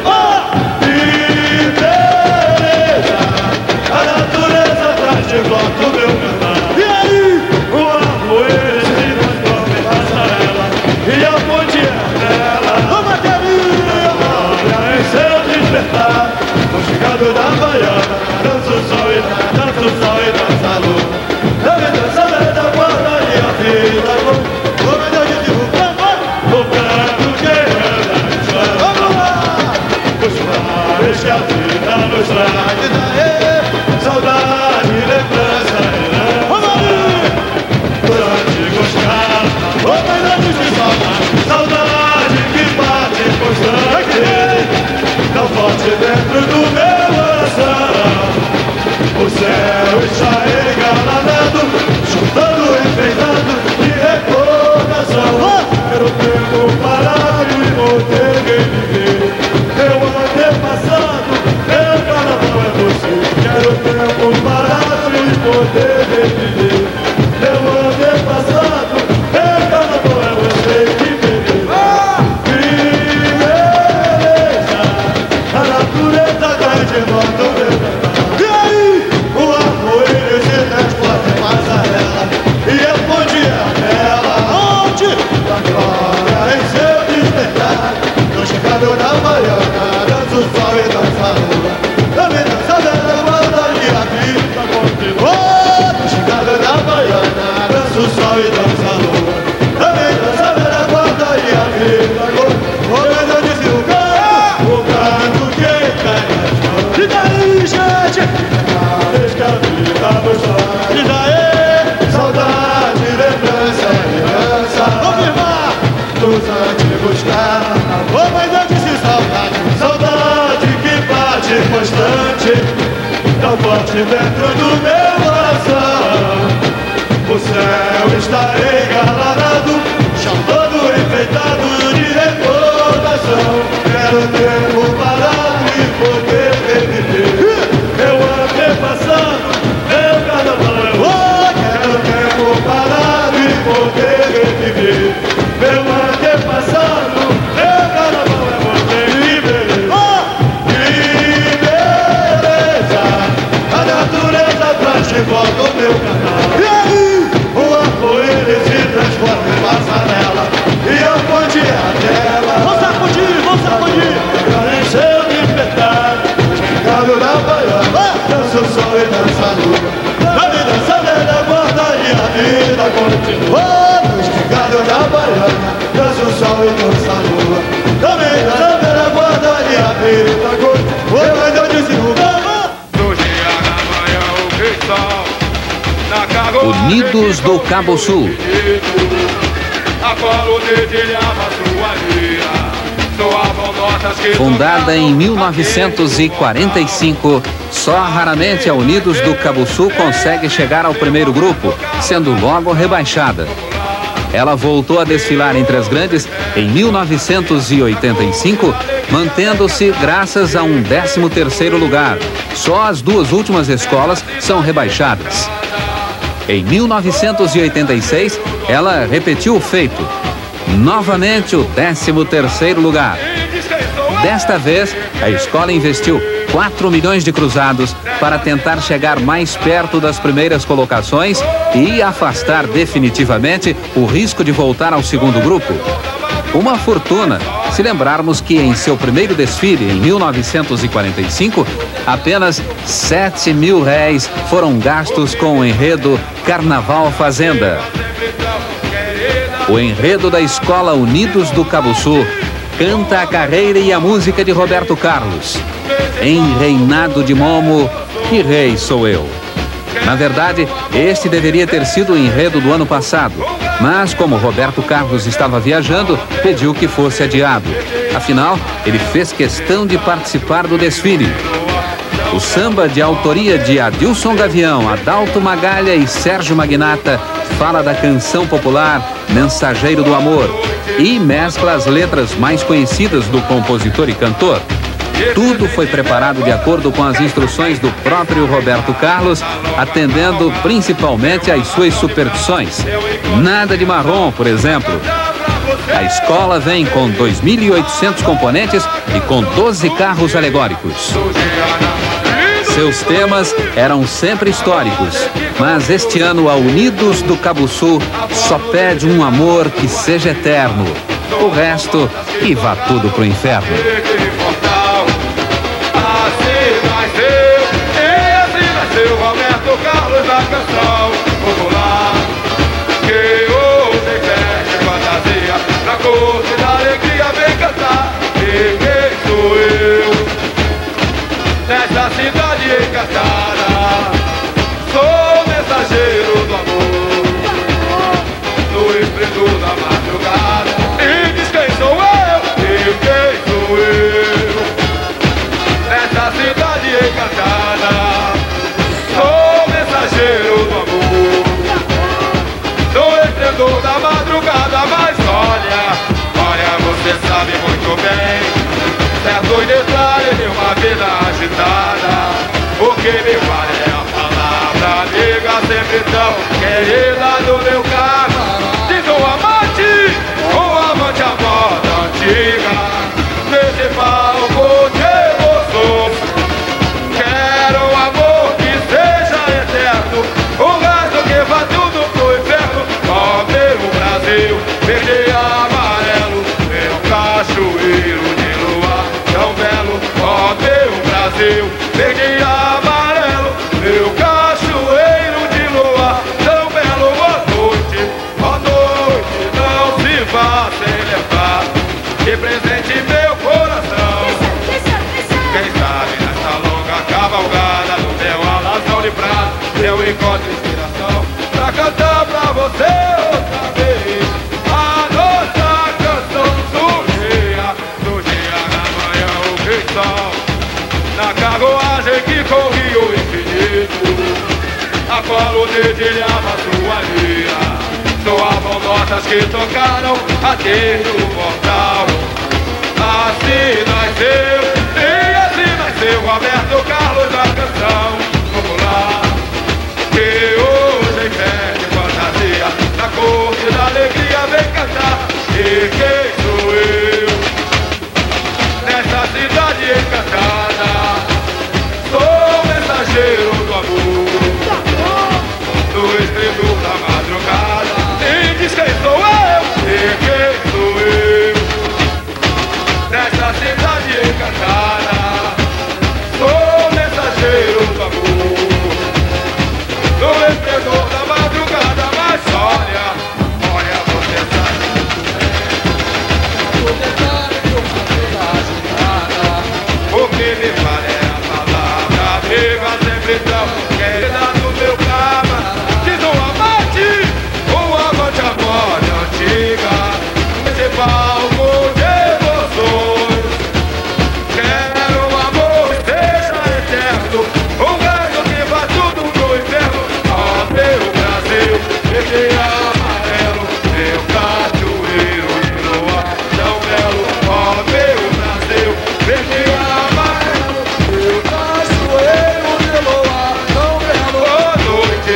a natureza traz de volta o meu canal. E aí, o arco-íris se transforma em passarela, e a ponte é bela, uma carinha. Olha em seu despertar, no chegado da Baiana, dança o sol e dança a lua. Da vida da guarda e a vida com o melhor de divulgar, o canto que anda no chão. Vamos lá! Os mares que a vida nos traz. Saudade, lembrança, dos antigos carros, homenagens de saudade. Saudade que bate constante, tão forte dentro do meu coração. O céu está engalanado, chutando, enfeitado de recordação. Quero o tempo parar e poder reviver meu antepassado, meu carnaval é você. Quero o tempo parar e poder reviver meu antepassado, meu carnaval é você. Que beleza, a natureza traz de volta o meu canal. E aí, o arco-íris se transforma em passarela, e a ponte é bela, onde? Da glória em seu despertar, no chegado da Baiana, dança o sol e dança a lua. Da vida da guarda e a vida forte dentro do meu coração. O céu está engalanado, chão todo enfeitado de recordação. Quero tempo parado e poder reviver meu antepassado, meu carnaval é bom. Quero tempo parado e poder reviver meu antepassado, meu carnaval é bom. Que beleza, a natureza traz de volta o meu canal. O arco-íris se transforma em passarela e eu ponte a tela. Vou sacudir, encheu de petar. Esticado na baiana, dança o sol e dança a lua. Na vida saber da borda e a vida continua. Esticado na baiana, dança o sol e dança a lua. Na vida saber da borda e a vida continua. Mas eu disse o do dia na manhã o cristal. Unidos do Cabo Sul. Fundada em 1945, só raramente a Unidos do Cabo Sul consegue chegar ao primeiro grupo, sendo logo rebaixada. Ela voltou a desfilar entre as grandes em 1985, mantendo-se graças a um 13º lugar. Só as duas últimas escolas são rebaixadas. Em 1986, ela repetiu o feito. Novamente o 13º lugar. Desta vez, a escola investiu 4 milhões de cruzados para tentar chegar mais perto das primeiras colocações e afastar definitivamente o risco de voltar ao segundo grupo. Uma fortuna, se lembrarmos que em seu primeiro desfile, em 1945, apenas R$7.000 foram gastos com o enredo Carnaval Fazenda. O enredo da Escola Unidos do Cabo Sul canta a carreira e a música de Roberto Carlos. Em Reinado de Momo, que rei sou eu. Na verdade, este deveria ter sido o enredo do ano passado, mas como Roberto Carlos estava viajando, pediu que fosse adiado. Afinal, ele fez questão de participar do desfile. O samba, de autoria de Adilson Gavião, Adalto Magalha e Sérgio Magnata, fala da canção popular Mensageiro do Amor e mescla as letras mais conhecidas do compositor e cantor. Tudo foi preparado de acordo com as instruções do próprio Roberto Carlos, atendendo principalmente às suas superstições. Nada de marrom, por exemplo. A escola vem com 2.800 componentes e com 12 carros alegóricos. Seus temas eram sempre históricos, mas este ano a Unidos do Cabo Sul só pede um amor que seja eterno. O resto, que vá tudo pro inferno. Roberto Carlos na canção popular, que hoje veste fantasia, na corte da alegria vem cantar. E quem sou eu, nesta cidade encantada? Sou mensageiro do amor, no esplendor da madrugada. E diz quem sou eu, e quem sou eu, nesta cidade encantada? Mensageiro do amor, no esplendor da madrugada. Mas olha, você sabe muito bem, certo detalhe de uma vida agitada. O que me vale é a palavra amiga, sempre tão querida do meu carro. Diz um amante à moda antiga, nesse palco de emoções. Quero amor que seja eterno, o resto que vá tudo pro inferno. Ó meu Brasil, verde e amarelo, meu cachoeiro de luar tão belo. Ó meu Brasil, verde e amarelo, meu cachoeiro de luar tão belo. Ó noite, não se vá sem levar de presente meu coração. Quem sabe nessa longa cavalgada do meu alazão de prata eu encontro inspiração pra cantar pra você outra vez a nossa canção do dia na manhã o cristal, na carruagem que corria o infinito. colo dedilhava sua lira. Soavam notas que tocaram a terra do mortal. Assim nasceu, e assim nasceu Roberto Carlos, a canção popular, que hoje em pé de fantasia, na corte da alegria vem cantar. E quem sou eu, nessa cidade encantada? Sou mensageiro do amor, do esplendor da madrugada. E diz quem sou eu, e quem sou eu, nessa cidade encantada. Sou mensageiro do amor, do esplendor da madrugada. Mas olha, olha, você sabe o detalhe que eu fazer a jornada. O que me vale é a palavra amiga, sempre tão querida no meu cama. Diz um amante a moda antiga, esse palco de emoções. Quero um amor que seja eterno, um ganho que vá tudo no inferno. Ó meu Brasil, verde e amarelo, meu cachoeiro de lua tão belo. Ó meu Brasil, verde e amarelo, meu cachoeiro de lua tão belo. Ó noite,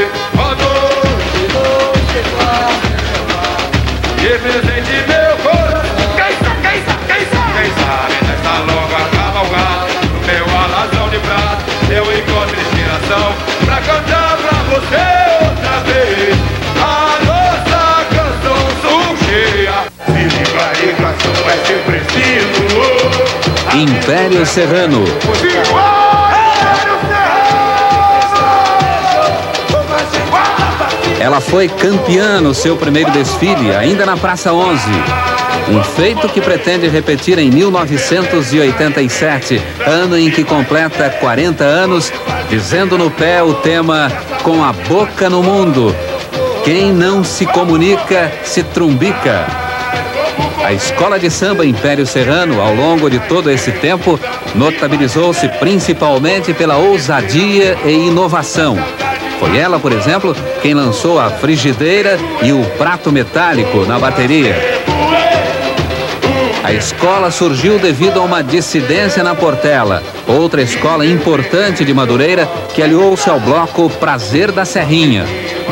e presente meu coração. Quem sabe nessa longa cavalgada, no meu alazão de prata, eu encontro inspiração pra cantar pra você outra vez a nossa canção surgia. Se clarificação é ser preciso. Império Serrano. Ela foi campeã no seu primeiro desfile, ainda na Praça 11. Um feito que pretende repetir em 1987, ano em que completa 40 anos, dizendo no pé o tema Com a Boca no Mundo. Quem não se comunica, se trumbica. A escola de samba Império Serrano, ao longo de todo esse tempo, notabilizou-se principalmente pela ousadia e inovação. Foi ela, por exemplo, quem lançou a frigideira e o prato metálico na bateria. A escola surgiu devido a uma dissidência na Portela, outra escola importante de Madureira que aliou-se ao bloco Prazer da Serrinha.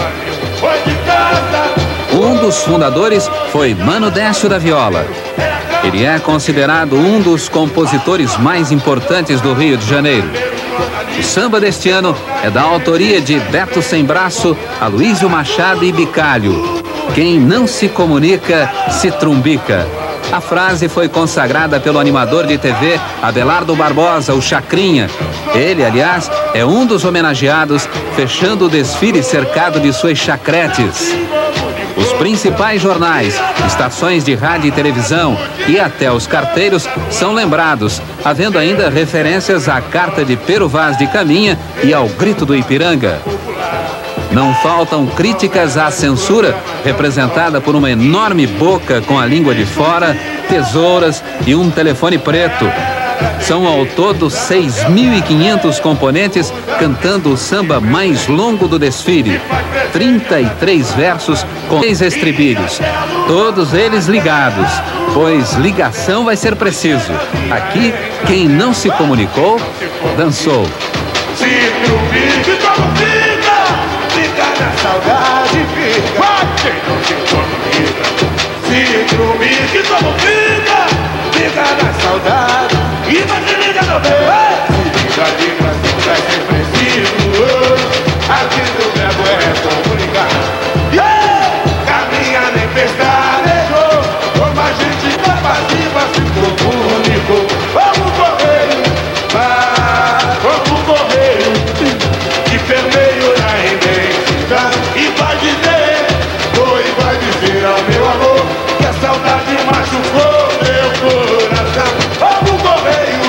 Um dos fundadores foi Mano Décio da Viola. Ele é considerado um dos compositores mais importantes do Rio de Janeiro. O samba deste ano é da autoria de Beto Sem Braço, Aloísio Machado e Bicalho. Quem não se comunica, se trumbica. A frase foi consagrada pelo animador de TV Abelardo Barbosa, o Chacrinha. Ele, aliás, é um dos homenageados, fechando o desfile cercado de suas chacretes. Os principais jornais, estações de rádio e televisão e até os carteiros são lembrados, havendo ainda referências à carta de Pero Vaz de Caminha e ao grito do Ipiranga. Não faltam críticas à censura, representada por uma enorme boca com a língua de fora, tesouras e um telefone preto. São ao todo 6.500 componentes cantando o samba mais longo do desfile. 33 versos com 6 estribilhos. Todos eles ligados, pois ligação vai ser preciso. Aqui, quem não se comunicou, dançou. Se trumbica como fica na saudade, fica. Quem não se comunica, se trumbica como fica na saudade. E você liga no meu, se liga de coração, vai ser preciso. Aqui do verbo é comunicar. Caminha nem pescarejou, como a gente da passiva se comunicou. Vamos correr, vamos correr, que permeio na imensidão. E vai dizer, vai dizer ao meu amor, que a saudade machucou meu coração. Vamos correio,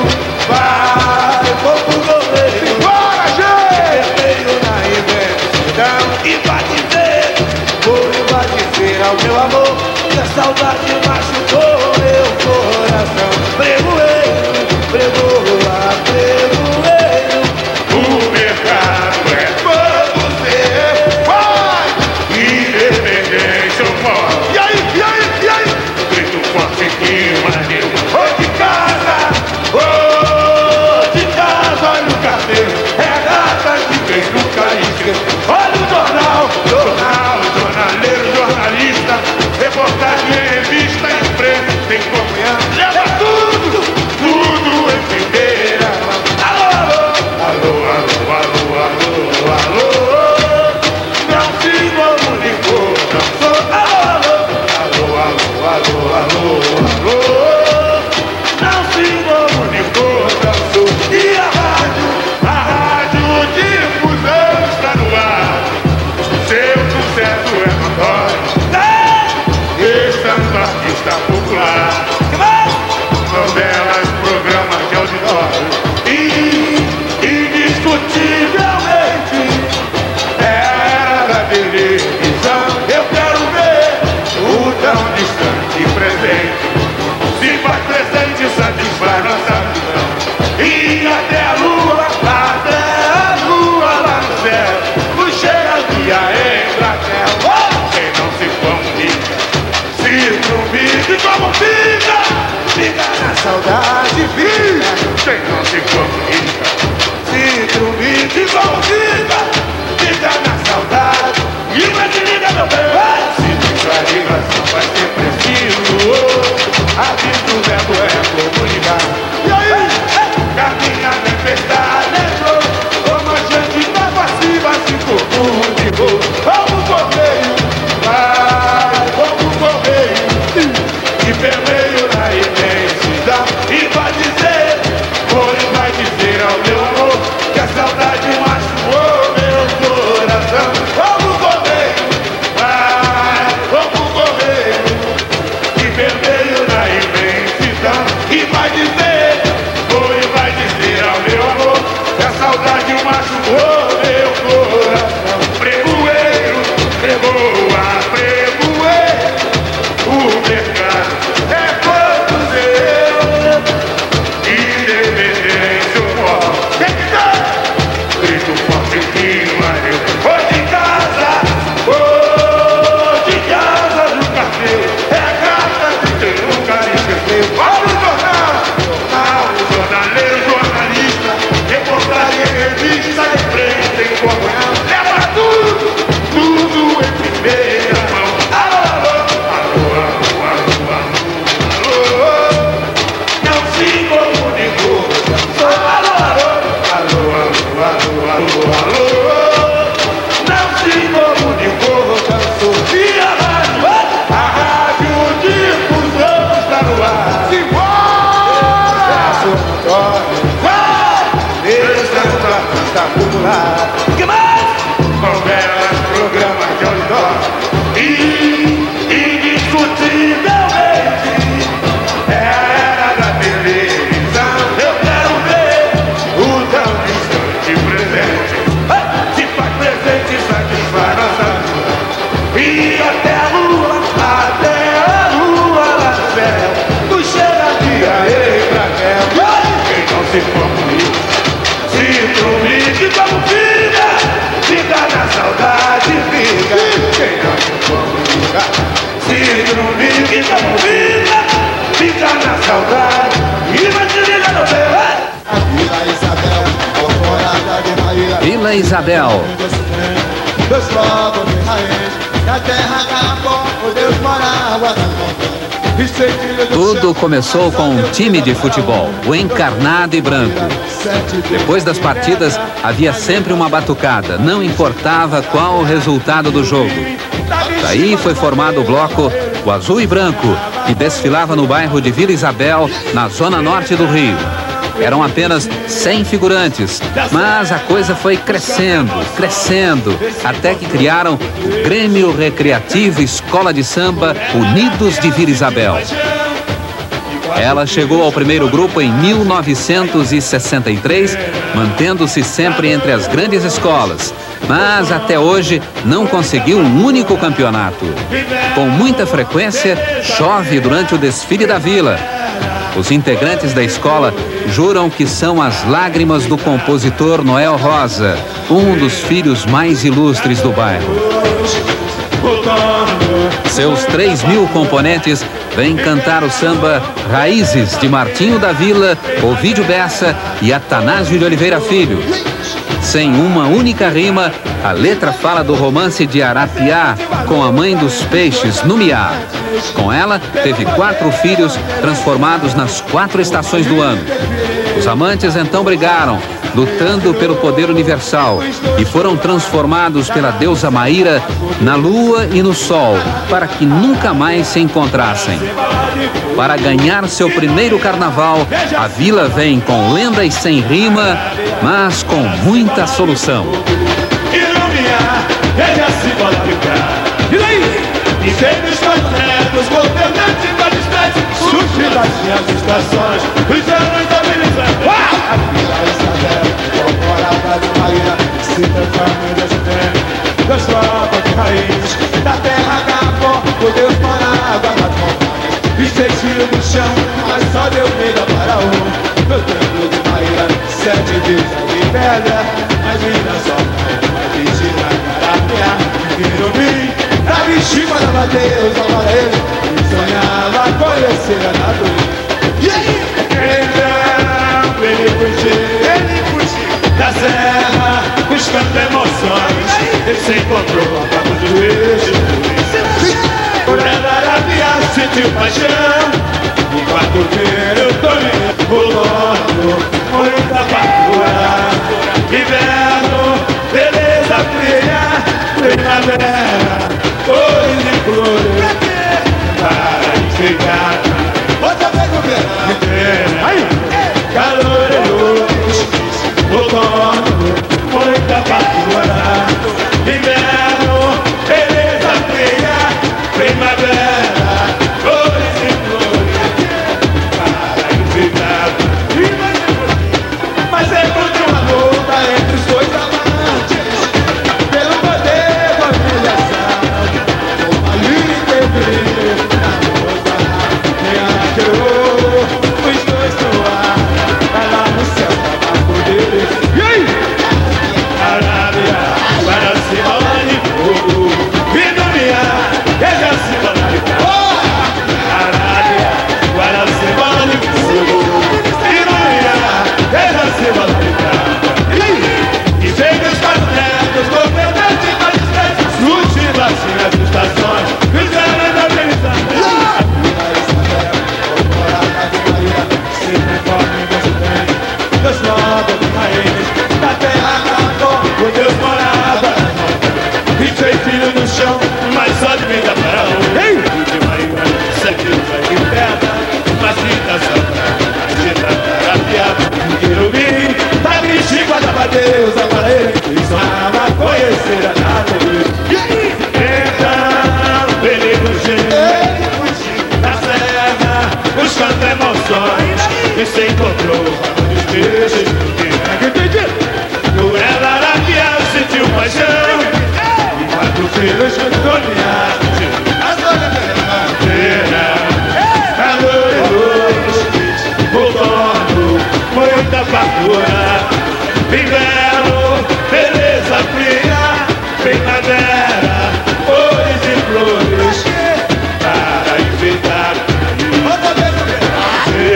vamos correio. Bora, gente! Permeio na imensidão. E vai dizer, vai dizer ao meu amor, que a saudade machucou meu coração. Pregoeiro, pregoa, pregoeiro. O mercado é todo seu. saudade e vai te ligar no meu. Vila Isabel. Deus logo de raiz, na terra acabou, o Deus morava na montanha. Tudo começou com um time de futebol, o Encarnado e Branco. Depois das partidas, havia sempre uma batucada, não importava qual o resultado do jogo. Daí foi formado o bloco o Azul e Branco, que desfilava no bairro de Vila Isabel, na zona norte do Rio. Eram apenas 100 figurantes, mas a coisa foi crescendo, até que criaram o Grêmio Recreativo Escola de Samba Unidos de Vila Isabel. Ela chegou ao primeiro grupo em 1963, mantendo-se sempre entre as grandes escolas, mas até hoje não conseguiu um único campeonato. Com muita frequência, chove durante o desfile da vila. Os integrantes da escola juram que são as lágrimas do compositor Noel Rosa, um dos filhos mais ilustres do bairro. Seus 3.000 componentes vêm cantar o samba Raízes, de Martinho da Vila, Ovídio Bessa e Atanásio de Oliveira Filho. Sem uma única rima, a letra fala do romance de Arapiá com a mãe dos peixes, Numiá. Com ela, teve 4 filhos transformados nas 4 estações do ano. Os amantes então brigaram, lutando pelo poder universal, e foram transformados pela deusa Maíra na lua e no sol, para que nunca mais se encontrassem. Para ganhar seu primeiro carnaval, a vila vem com lendas sem rima, mas com muita solução. E daí? E sempre os netos, governantes e magistrantes, surgindo as estações, os anos da beleza. A Vila Isabel, morada de Maíra, se transforma em Deus tropa de raiz, da terra acabou, o Deus morava nas montanhas, e sentiu no chão, mas só deu vida para um. Meu templo de Maíra, 7 dias de pedra, mas ainda só uma vigília para criar, virou mim. A bexiga dava Deus, amava ele, e sonhava conhecer a natureza. E aí? Então ele fugiu da serra, buscando emoções. Ele se encontrou a papo do eixo. Por ela Arapiá sentiu paixão, enquanto o Toninho pulando, muita fartura. Inverno, beleza fria, primavera, cores e flores, para enfeitar. Outra vez no verão, calor e luz, outono, muita fartura. Inverno, beleza fria, primavera, cores e flores, para enfeitar. Mas é de uma luta entre os dois amantes, pelo poder da humilhação. Uma linda brilho na moça, quem atirou os dois no ar, vai lá no céu, abaixo deles. E aí? Arábia, para cima lá de fogo, e no miar, veja cima lá de fogo. Arábia, para cima lá de fogo, e no miar, veja cima lá de fogo. E sempre os 4 netos, governantes e magistrantes, surgindo assim as estações, fizeram da beleza. A Vila Isabel, morada de Maíra, se transforma em Deus tem. Deus logo de raiz, da terra acabou, o Deus morava nas montanhas. 26 filhos no chão, mas só de vida para um. E de Maíra, 7 anos de pedra, mas vida só pra agita a piada. Querubim, da bexiga dava Deus, amava ele, e sonhava conhecer a natureza. Então ele fugiu da serra, buscando emoções, e se encontrou com os peixes. Por ela Arapiá sentiu paixão, enquanto os filhos de Toninho, as olhas da manteira, calor e luz, outono, muita fartura. Inverno, beleza fria, primavera, cores e flores, para enfeitar. Outra vez no verão,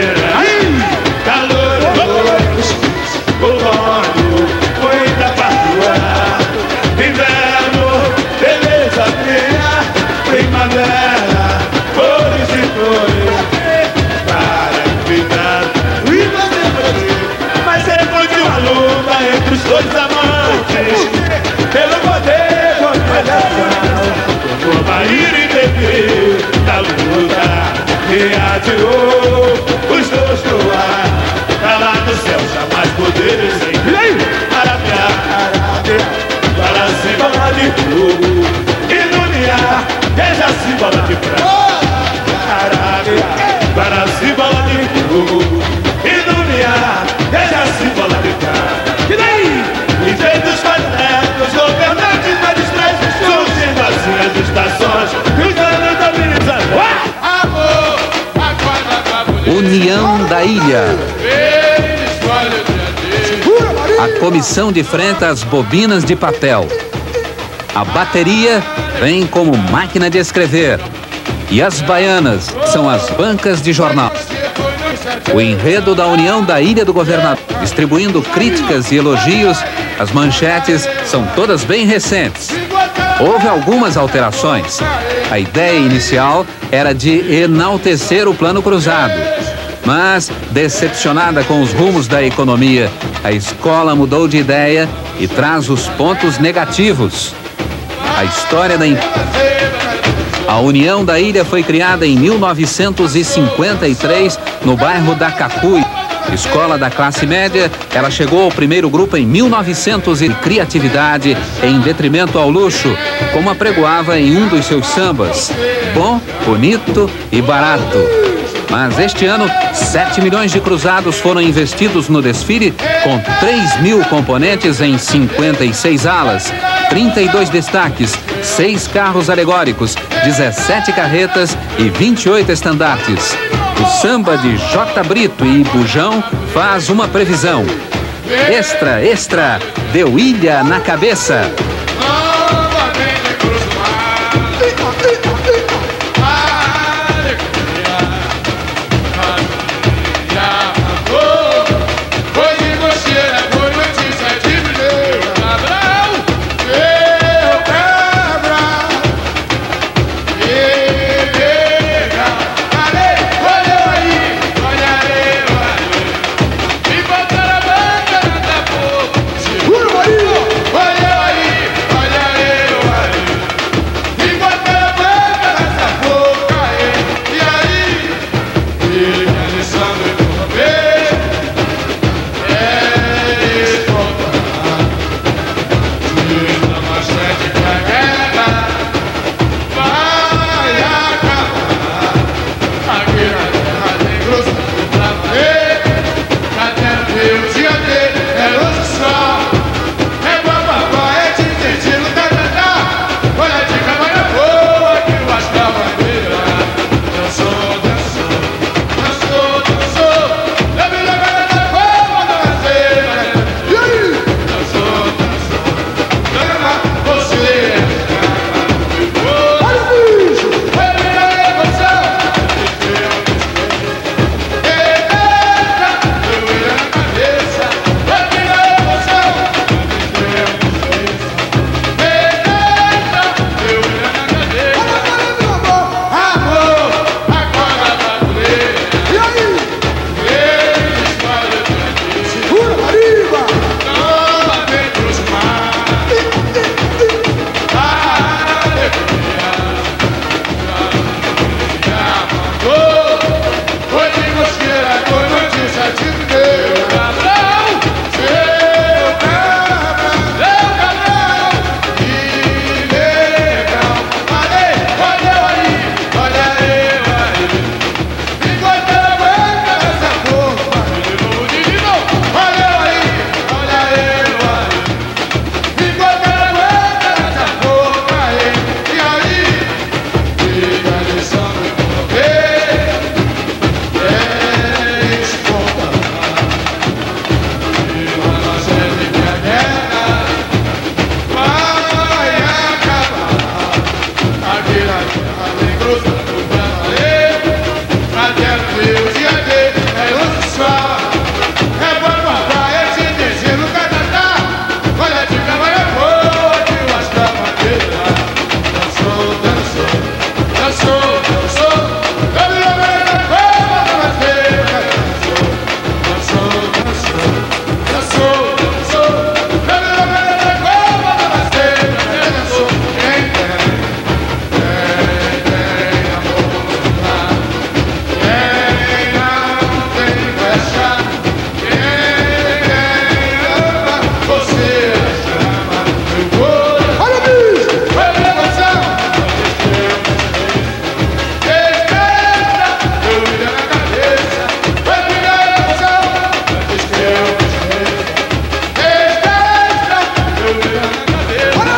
União da Ilha. A comissão de frente às bobinas de papel. A bateria vem como máquina de escrever. E as baianas são as bancas de jornal. O enredo da União da Ilha do Governador, distribuindo críticas e elogios, as manchetes são todas bem recentes. Houve algumas alterações. A ideia inicial era de enaltecer o Plano Cruzado. Mas, decepcionada com os rumos da economia, a escola mudou de ideia e traz os pontos negativos. A história da A União da Ilha foi criada em 1953 no bairro da Cacuí. Escola da classe média, ela chegou ao primeiro grupo em 1900 e criatividade em detrimento ao luxo, como apregoava em um dos seus sambas. Bom, bonito e barato. Mas este ano, 7 milhões de cruzados foram investidos no desfile, com 3.000 componentes em 56 alas, 32 destaques, 6 carros alegóricos, 17 carretas e 28 estandartes. O samba de J. Brito e Bujão faz uma previsão. Extra, extra, deu ilha na cabeça.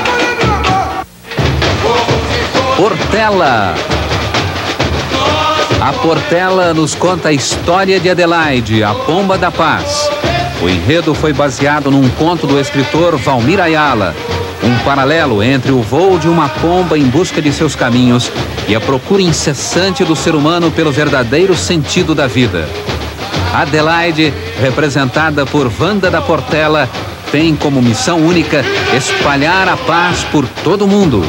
Portela. A Portela nos conta a história de Adelaide, a Pomba da Paz. O enredo foi baseado num conto do escritor Valmir Ayala, um paralelo entre o voo de uma pomba em busca de seus caminhos e a procura incessante do ser humano pelo verdadeiro sentido da vida. Adelaide, representada por Wanda da Portela, tem como missão única espalhar a paz por todo o mundo.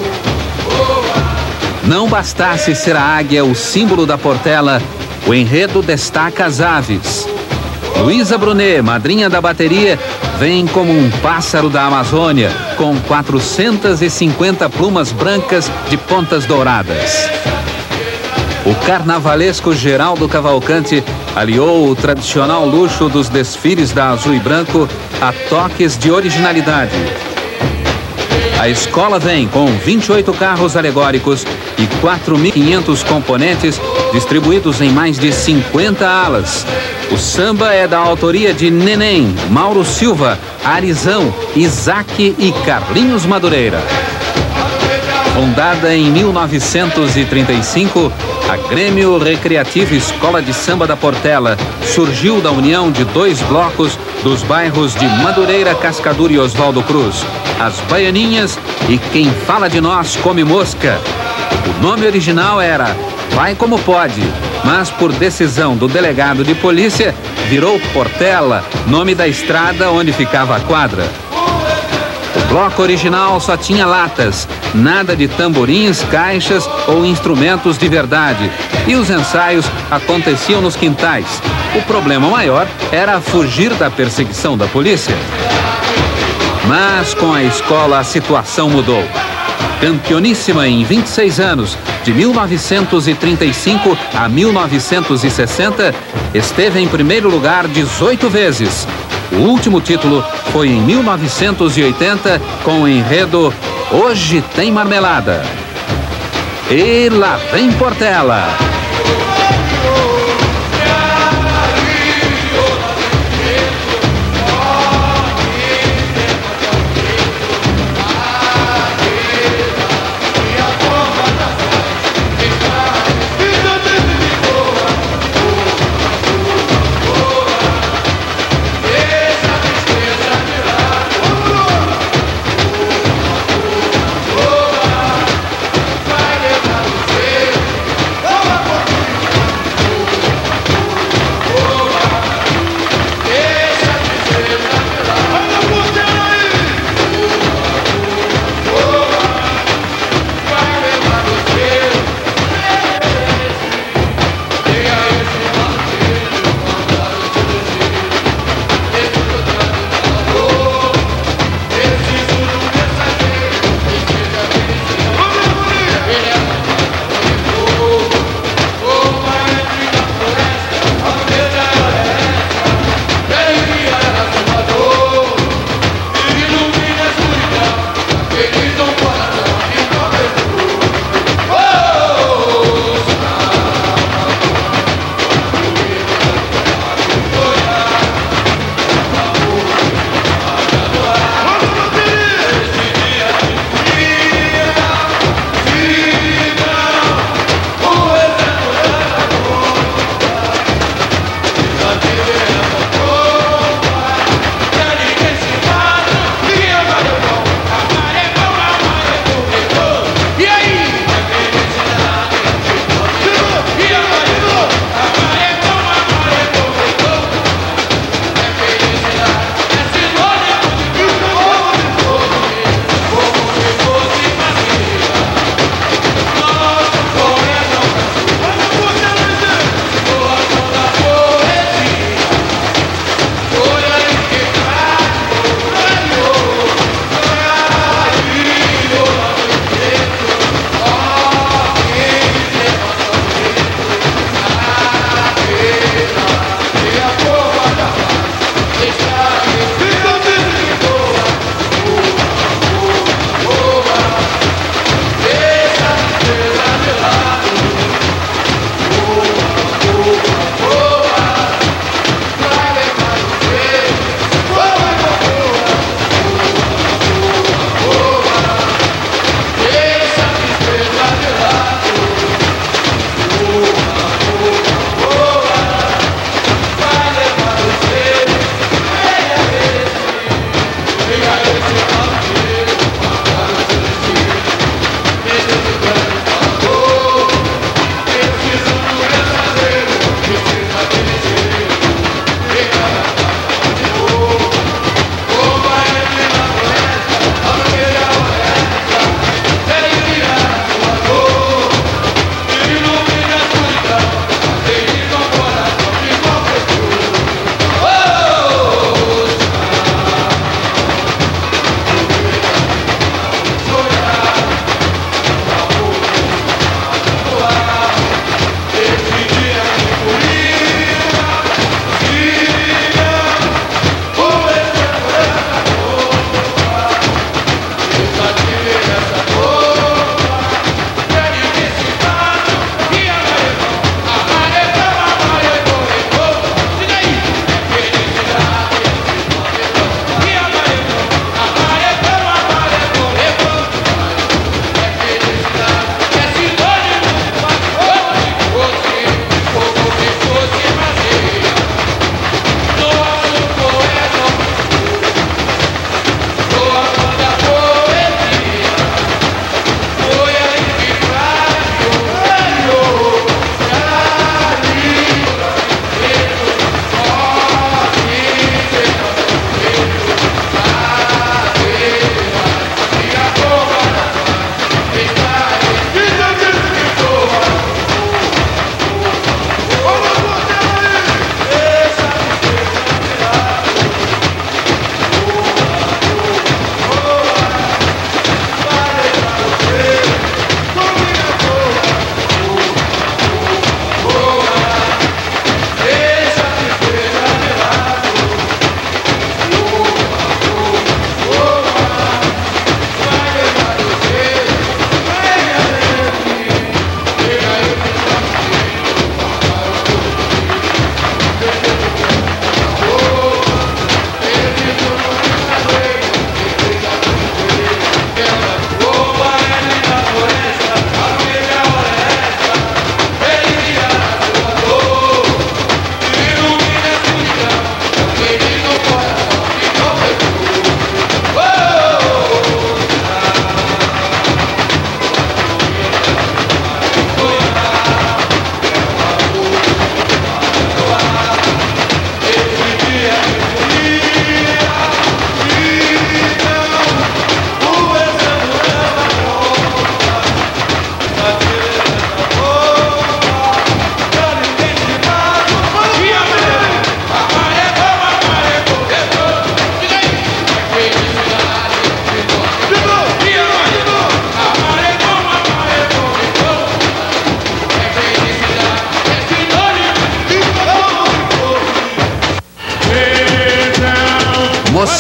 Não bastasse ser a águia o símbolo da Portela, o enredo destaca as aves. Luísa Brunet, madrinha da bateria, vem como um pássaro da Amazônia, com 450 plumas brancas de pontas douradas. O carnavalesco Geraldo Cavalcante aliou o tradicional luxo dos desfiles da Azul e Branco a toques de originalidade. A escola vem com 28 carros alegóricos e 4.500 componentes distribuídos em mais de 50 alas. O samba é da autoria de Neném, Mauro Silva, Arizão, Isaac e Carlinhos Madureira. Fundada em 1935, a Grêmio Recreativo Escola de Samba da Portela surgiu da união de dois blocos dos bairros de Madureira, Cascadura e Oswaldo Cruz, as Baianinhas e Quem Fala de Nós Come Mosca. O nome original era Vai Como Pode, mas por decisão do delegado de polícia virou Portela, nome da estrada onde ficava a quadra. O bloco original só tinha latas, nada de tamborins, caixas ou instrumentos de verdade. E os ensaios aconteciam nos quintais. O problema maior era fugir da perseguição da polícia. Mas com a escola a situação mudou. Campeoníssima em 26 anos, de 1935 a 1960, esteve em primeiro lugar 18 vezes. O último título foi em 1980 com o enredo Hoje Tem Marmelada. E lá vem Portela.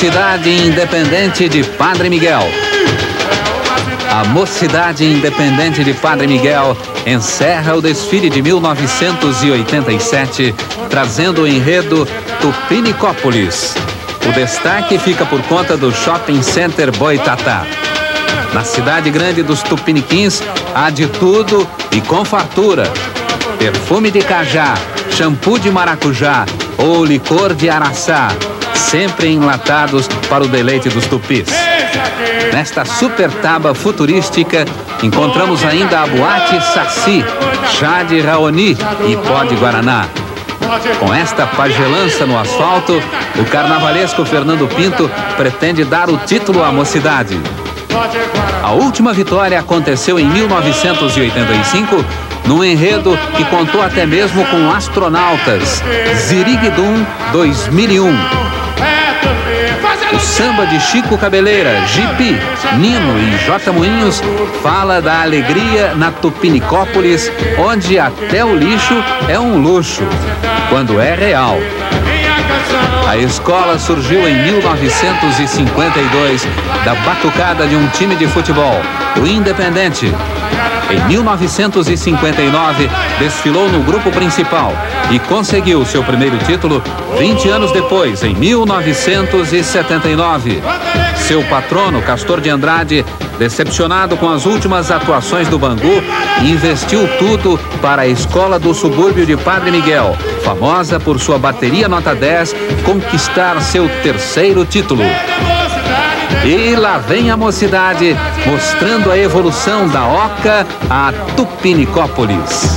Mocidade Independente de Padre Miguel. A Mocidade Independente de Padre Miguel encerra o desfile de 1987, trazendo o enredo Tupinicópolis. O destaque fica por conta do Shopping Center Boitatá. Na cidade grande dos Tupiniquins, há de tudo e com fartura. Perfume de cajá, shampoo de maracujá ou licor de araçá, sempre enlatados para o deleite dos tupis. Nesta super tábua futurística, encontramos ainda a Boate Saci, chá de Raoni e pó de Guaraná. Com esta pagelança no asfalto, o carnavalesco Fernando Pinto pretende dar o título à mocidade. A última vitória aconteceu em 1985, num enredo que contou até mesmo com astronautas, Ziriguidum 2001. O samba de Chico Cabeleira, Jipi, Nino e J. Moinhos fala da alegria na Tupinicópolis, onde até o lixo é um luxo, quando é real. A escola surgiu em 1952 da batucada de um time de futebol, o Independente. Em 1959, desfilou no grupo principal e conseguiu seu primeiro título 20 anos depois, em 1979. Seu patrono, Castor de Andrade, decepcionado com as últimas atuações do Bangu, investiu tudo para a escola do subúrbio de Padre Miguel, famosa por sua bateria nota 10, conquistar seu terceiro título. E lá vem a mocidade, mostrando a evolução da Oca à Tupinicópolis.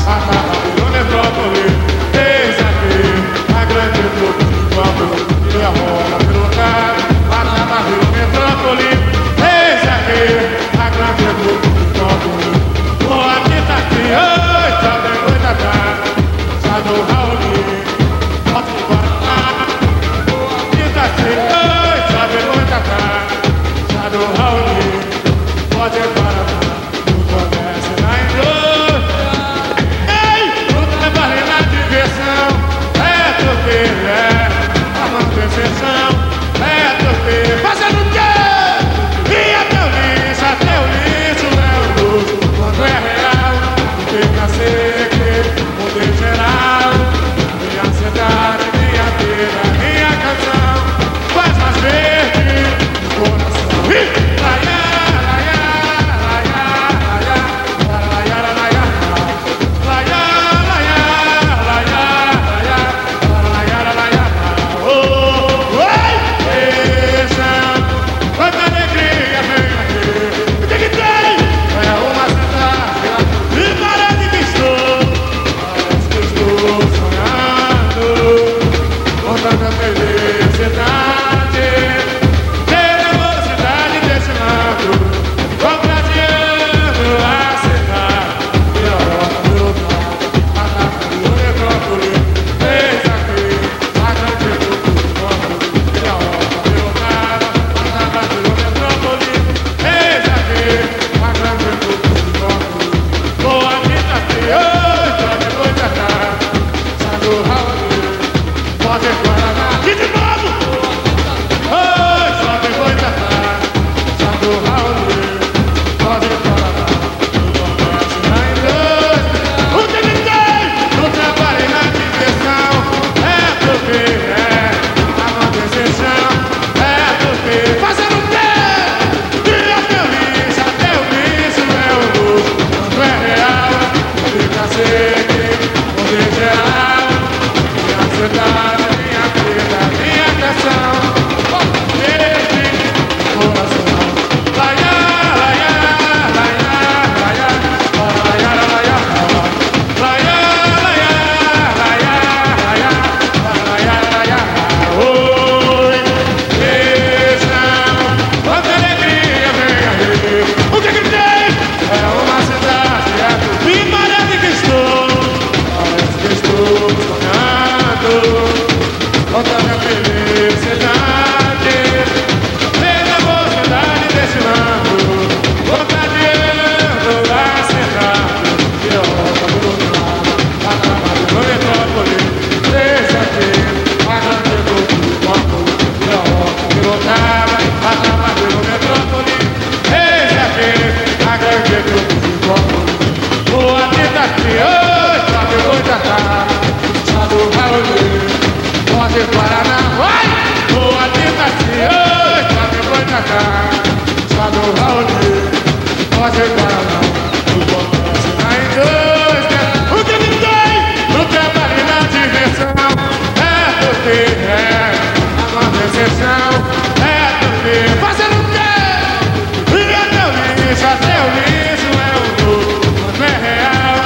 fazer balão. O comércio na indústria, o que ele tem no trabalho e na diversão. É porque é a nova exceção. É porque fazendo o quê? E até o lixo é o novo, não é real.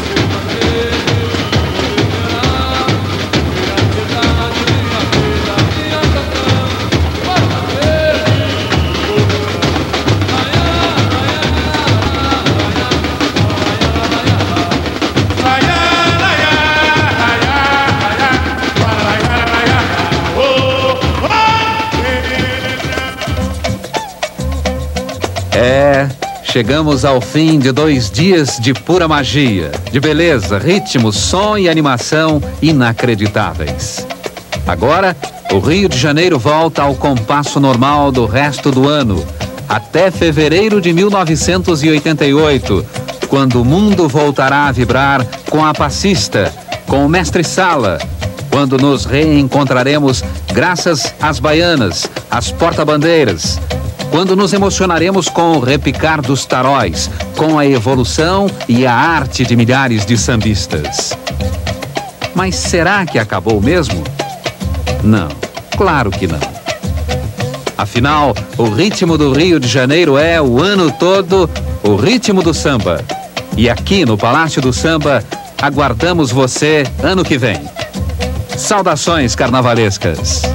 Chegamos ao fim de 2 dias de pura magia, de beleza, ritmo, som e animação inacreditáveis. Agora, o Rio de Janeiro volta ao compasso normal do resto do ano, até fevereiro de 1988, quando o mundo voltará a vibrar com a passista, com o Mestre Sala, quando nos reencontraremos graças às baianas, às porta-bandeiras, quando nos emocionaremos com o repicar dos taróis, com a evolução e a arte de milhares de sambistas. Mas será que acabou mesmo? Não, claro que não. Afinal, o ritmo do Rio de Janeiro é, o ano todo, o ritmo do samba. E aqui no Palácio do Samba, aguardamos você ano que vem. Saudações carnavalescas.